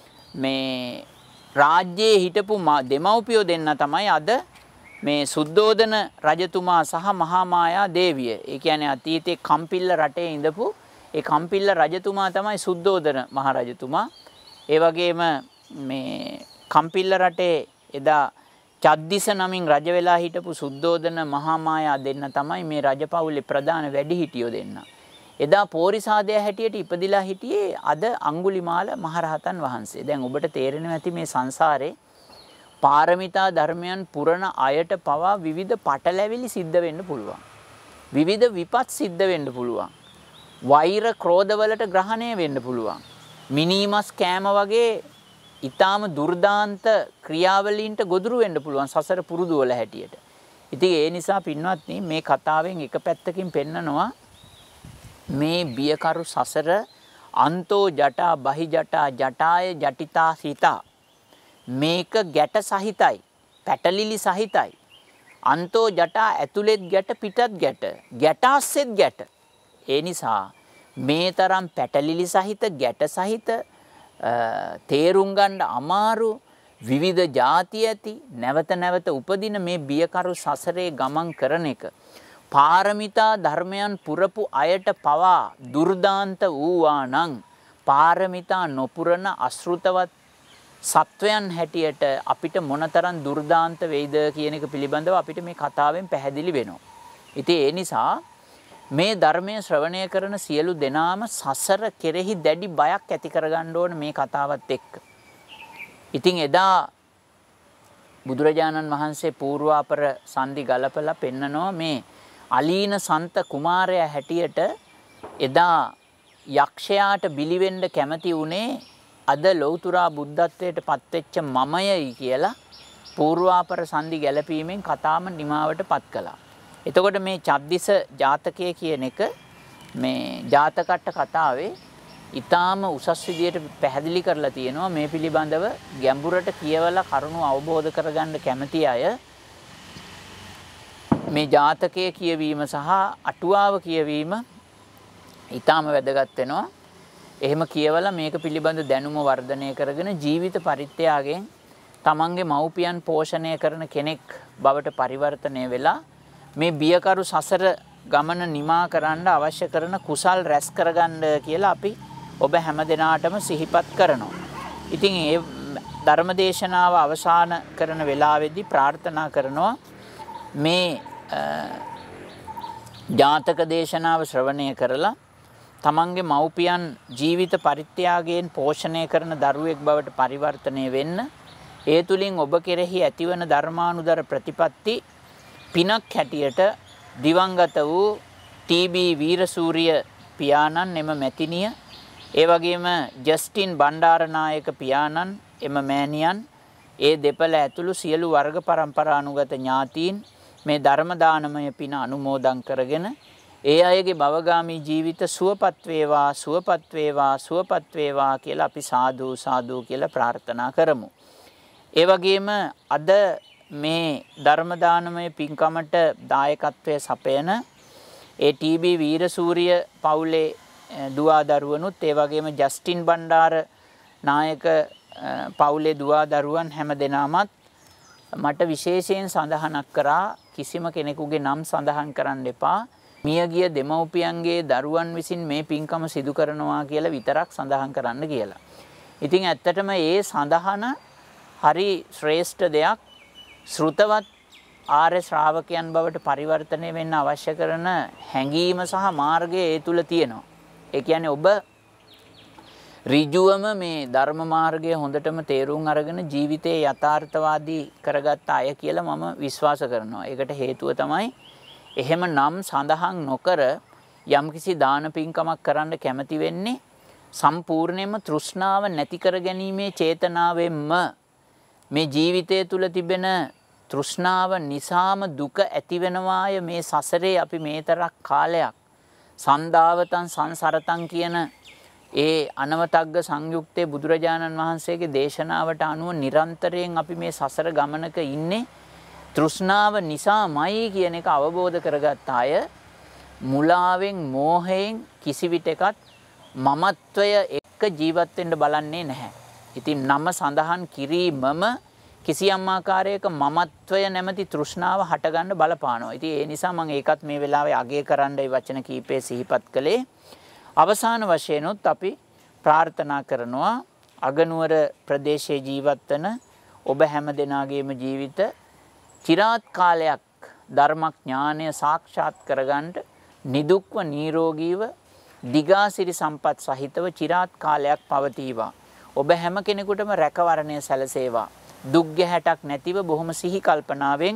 මේ රාජ්‍යයේ හිටපු දෙමව්පියෝ දෙන්න තමයි අද මේ සුද්ධෝදන රජතුමා සහ මහා මායා දේවිය. ඒ කියන්නේ අතීතයේ කම්පිල්ල රටේ ඉඳපු ඒ කම්පිල්ල රජතුමා තමයි සුද්ධෝදන මහ රජතුමා. ඒ වගේම මේ කම්පිල්ල රටේ එදා චද්දිස නමින් රජ වෙලා හිටපු සුද්ධෝදන මහා මායා දෙන්න තමයි මේ රජපෞලේ ප්‍රධාන වැඩිහිටියෝ දෙන්න. එදා පෝරිසාදය හැටියට ඉපදිලා හිටියේ අද අඟුලිමාල මහරහතන් වහන්සේ. දැන් ඔබට තේරෙනවා ඇති මේ සංසාරේ පාරමිතා ධර්මයන් පුරණ අයට පවා විවිධ පටලැවිලි සිද්ධ වෙන්න පුළුවන්. විවිධ විපත් සිද්ධ වෙන්න පුළුවන්. වෛර ක්‍රෝධ වලට ග්‍රහණය වෙන්න පුළුවන්. මිනීමස් කෑම වගේ ඊටාම දුර්දාන්ත ක්‍රියාවලීන්ට ගොදුරු වෙන්න පුළුවන් සසර පුරුදු වල හැටියට. ඉතින් ඒ නිසා පින්වත්නි මේ කතාවෙන් එක පැත්තකින් පෙන්නනවා මේ බියකරු සසර අන්තෝ ජටා බහි ජටා ජටාය ජටිතා සිතා මේක ගැට සහිතයි පැටලිලි සහිතයි අන්තෝ ජටා ඇතුළෙත් ගැට පිටත් ගැට ගැටාස්සෙත් ගැට. ඒ නිසා මේ තරම් පැටලිලි සහිත ගැට සහිත තේරුම් ගන්න අමාරු විවිධ ಜಾති ඇති නැවත නැවත උපදින මේ බියකරු සසරේ ගමන් කරන එක පාරමිතා ධර්මයන් පුරපු අයට පවා දුර්දාන්ත වූවා නම් පාරමිතා නොපුරන අශෘතවත් සත්වයන් හැටියට අපිට මොනතරම් දුර්දාන්ත වෙයිද කියන එක පිළිබඳව අපිට මේ කතාවෙන් පැහැදිලි වෙනවා. ඉතින් ඒ නිසා මේ ධර්මයේ ශ්‍රවණය කරන සියලු දෙනාම සසර කෙරෙහි දැඩි බයක් ඇති කරගන්න ඕන මේ කතාවත් එක්ක. ඉතින් එදා බුදුරජාණන් වහන්සේ පූර්වාපර සංදි ගලපලා පෙන්නනවා මේ අලීන සන්ත කුමාරයා හැටියට එදා යක්ෂයාට බිලිවෙන්න කැමති වුණේ අද ලෞතුරා බුද්ධත්වයට පත්වෙච්ච මමයයි කියලා පූර්වාපර සංදි ගැලපීමෙන් කතාම නිමාවටපත් කළා. එතකොට මේ චද්දිස ජාතකය කියන එක මේ ජාතකට්ට කතාවේ ඊටාම උසස් විදියට පැහැදිලි කරලා තියෙනවා. මේ පිළිබඳව ගැඹුරට කියවලා කරුණු අවබෝධ කරගන්න කැමති අය මේ ජාතකය කියවීම සහ අටුවාව කියවීම ඊටාම වැදගත් වෙනවා. එහෙම කියවලා මේක පිළිබඳ දැනුම වර්ධනය කරගෙන ජීවිත පරිත්‍යාගයෙන් තමන්ගේ මව්පියන් පෝෂණය කරන කෙනෙක් බවට පරිවර්තනය වෙලා මේ බියකරු සසර ගමන නිමා කරන්න අවශ්‍ය කරන කුසල් රැස් කරගන්න කියලා අපි ඔබ හැම දිනාටම සිහිපත් කරනවා. ඉතින් මේ ධර්මදේශනාව අවසන් කරන වෙලාවේදී ප්‍රාර්ථනා කරනවා මේ ජාතක දේශනාව ශ්‍රවණය කරලා තමන්ගේ මව්පියන් ජීවිත පරිත්‍යාගයෙන් පෝෂණය කරන දරුවෙක් බවට පරිවර්තනය වෙන්න ඒ තුලින් ඔබ කෙරෙහි ඇතිවන ධර්මානුදර ප්‍රතිපatti පිනක් හැටියට දිවංගත වූ ටී.බී. වීරසූරිය පියාණන් එම මැතිනිය ඒ වගේම ජස්ටින් බණ්ඩාරනායක පියාණන් එම මෑණියන් ඒ දෙපළ ඇතුළු සියලු වර්ග පරම්පරානුගත ඥාතීන් මේ ධර්ම දානමය පින අනුමෝදන් කරගෙන ඒ අයගේ භවගාමී ජීවිත සුවපත් වේවා සුවපත් වේවා සුවපත් වේවා කියලා අපි සාදු සාදු කියලා ප්‍රාර්ථනා කරමු. ඒ වගේම අද මේ ධර්ම දානමය පින්කමට දායකත්වයේ සපයන ඒ ටී.බී. වීරසූරිය පවුලේ දුවා දරුවනුත් ඒ වගේම ජස්ටින් බණ්ඩාර නායක පවුලේ දුවා දරුවන් හැම දෙනාමත් මට විශේෂයෙන් සඳහනක් කරා කිසිම කෙනෙකුගේ නම් සඳහන් කරන්න එපා. මියගිය දෙමව්පියන්ගේ දරුවන් විසින් මේ පින්කම සිදු කරනවා කියලා විතරක් සඳහන් කරන්න කියලා. ඉතින් ඇත්තටම ඒ සඳහන හරි ශ්‍රේෂ්ඨ දෙයක්. ශ්‍රුතවත් ආර්ය ශ්‍රාවකයන් බවට පරිවර්තනය වෙන්න අවශ්‍ය කරන හැඟීම සහ මාර්ගය ඒ තුල තියෙනවා. ඒ කියන්නේ ඔබ ඍජුවම මේ ධර්ම මාර්ගය හොඳටම තේරුම් අරගෙන ජීවිතයේ යථාර්ථවාදී කරගත්ත අය කියලා මම විශ්වාස කරනවා. ඒකට හේතුව තමයි එහෙම නම් සඳහන් නොකර යම්කිසි දාන පින්කමක් කරන්න කැමති වෙන්නේ සම්පූර්ණයෙන්ම තෘෂ්ණාව නැති කර ගැනීමේ චේතනාවෙන්ම මේ ජීවිතය තුල තිබෙන තෘෂ්ණාව නිසාම දුක ඇති වෙනවාය. මේ සසරේ අපි මේතරක් කාලයක් සන්දාවතං සංසරතං කියන ඒ අනවතග්ග සංයුක්තේ බුදුරජාණන් වහන්සේගේ දේශනාවට අනුව නිරන්තරයෙන් අපි මේ සසර ගමනක ඉන්නේ තෘෂ්ණාව නිසාමයි කියන එක අවබෝධ කරගත්ත අය මුලාවෙන් මෝහයෙන් කිසිවිටකත් මමත්වය එක්ක ජීවත් වෙන්න බලන්නේ නැහැ. ඉතින් නම සඳහන් කිරීමම කිසියම් ආකාරයක මමත්වය නැමැති තෘෂ්ණාව හටගන්න බලපානවා. ඉතින් ඒ නිසා මම ඒකත් මේ වෙලාවේ අගය කරන්න ඒ වචන කීපේ සිහිපත් කළේ. අවසාන වශයෙන්ොත් අපි ප්‍රාර්ථනා කරනවා අගනුවර ප්‍රදේශයේ ජීවත් වන ඔබ හැම දෙනාගේම ජීවිත চিරාත් කාලයක් ධර්මඥානය සාක්ෂාත් කරගන්න නිදුක්ව නිරෝගීව දිගාසිරි සම්පත් සහිතව চিරාත් කාලයක් පවතිවා. ඔබ හැම කෙනෙකුටම රැකවරණය සැලසේවා. දුක් ගැහැටක් නැතිව බොහොම සිහි කල්පනාවෙන්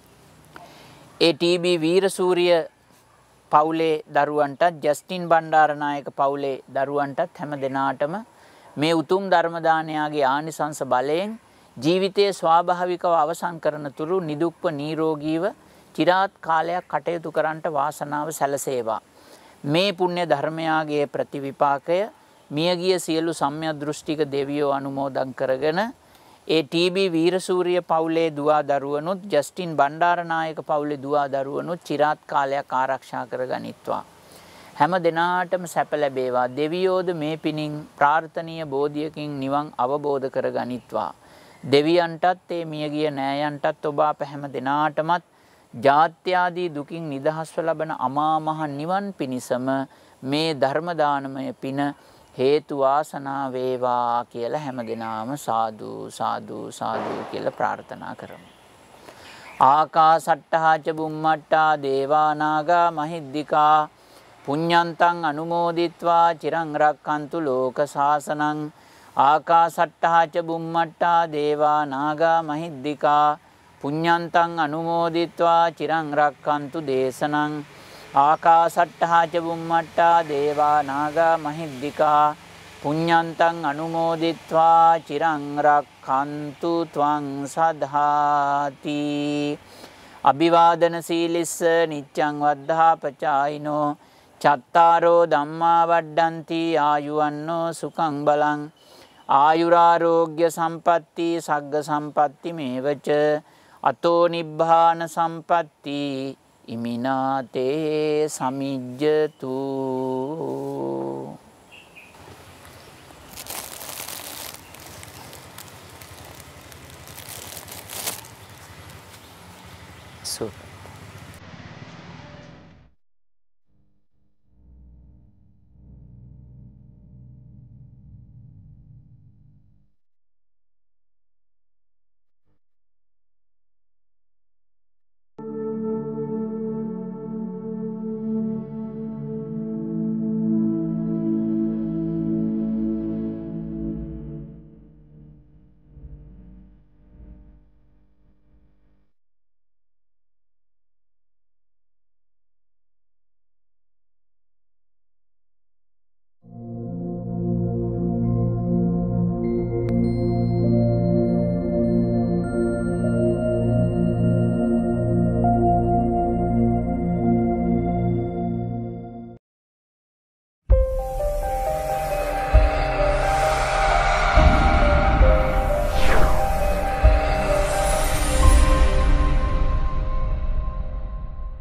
ඒ ටී.බී. වීරසූරිය පවුලේ දරුවන්ටත් ජස්ටින් බණ්ඩාරනායක පවුලේ දරුවන්ටත් හැම දෙනාටම මේ උතුම් ධර්ම දානයාගේ ආනිසංස බලයෙන් ජීවිතයේ ස්වාභාවිකව අවසන් කරන තුරු නිදුක්ව නිරෝගීව চিරාත් කාලයක් කටයුතු කරන්නට වාසනාව සැලසේවා. මේ පුණ්‍ය ධර්මයාගේ ප්‍රතිවිපාකය මියගිය සියලු සම්‍යක් දෘෂ්ටික දෙවියෝ අනුමෝදන් කරගෙන ඒ ටී.බී. වීරසූරිය පවුලේ දුවා දරුවනුත් ජස්ටින් බණ්ඩාරනායක පවුලේ දුවා දරුවනුත් চিරාත් කාලයක් ආරක්ෂා කරගනිත්වා. හැම දිනාටම සැප ලැබේවා. දෙවියෝද මේ පිණින් ප්‍රාර්ථනීය බෝධියකින් නිවන් අවබෝධ කරගනිත්වා. දෙවියන්ටත් ඒ මියගිය නෑයන්ටත් ඔබ අප හැම දිනාටමත් ජාත්‍යාදී දුකින් නිදහස්ව ලබන අමා මහ නිවන් පිණිසම මේ ධර්ම දානමය පින හේතු වාසනා වේවා කියලා හැමදෙනාම සාදු සාදු සාදු කියලා ප්‍රාර්ථනා කරමු. ආකාසට්ටහා ච බුම්මට්ටා දේවා නාග මහිද්దికා පුඤ්ඤන්තං අනුමෝදිත්වා චිරං රක්ඛන්තු ලෝක සාසනං. ආකාසට්ටහා ච බුම්මට්ටා දේවා නාග මහිද්దికා පුඤ්ඤන්තං අනුමෝදිත්වා චිරං රක්ඛන්තු දේශනං. ආකාසට්ටහා ච බුම්මට්ටා දේවා නාග මහිද්దికා පුඤ්ඤන්තං අනුමෝදිත්වා චිරං රක්ඛන්තු ත්වං සදාති. අභිවාදන සීලිස්ස නිච්ඡං වද්ධාපචායිනෝ චත්තාරෝ ධම්මා වඩ්ඩಂತಿ ආයුවන්නෝ සුඛං බලං. ආයුරාෝග්‍ය සම්පatti සග්ග සම්පatti මේවච අතෝ නිබ්බාන සම්පatti ඉමිනාතේ සමිජ්ජතු. සුඛ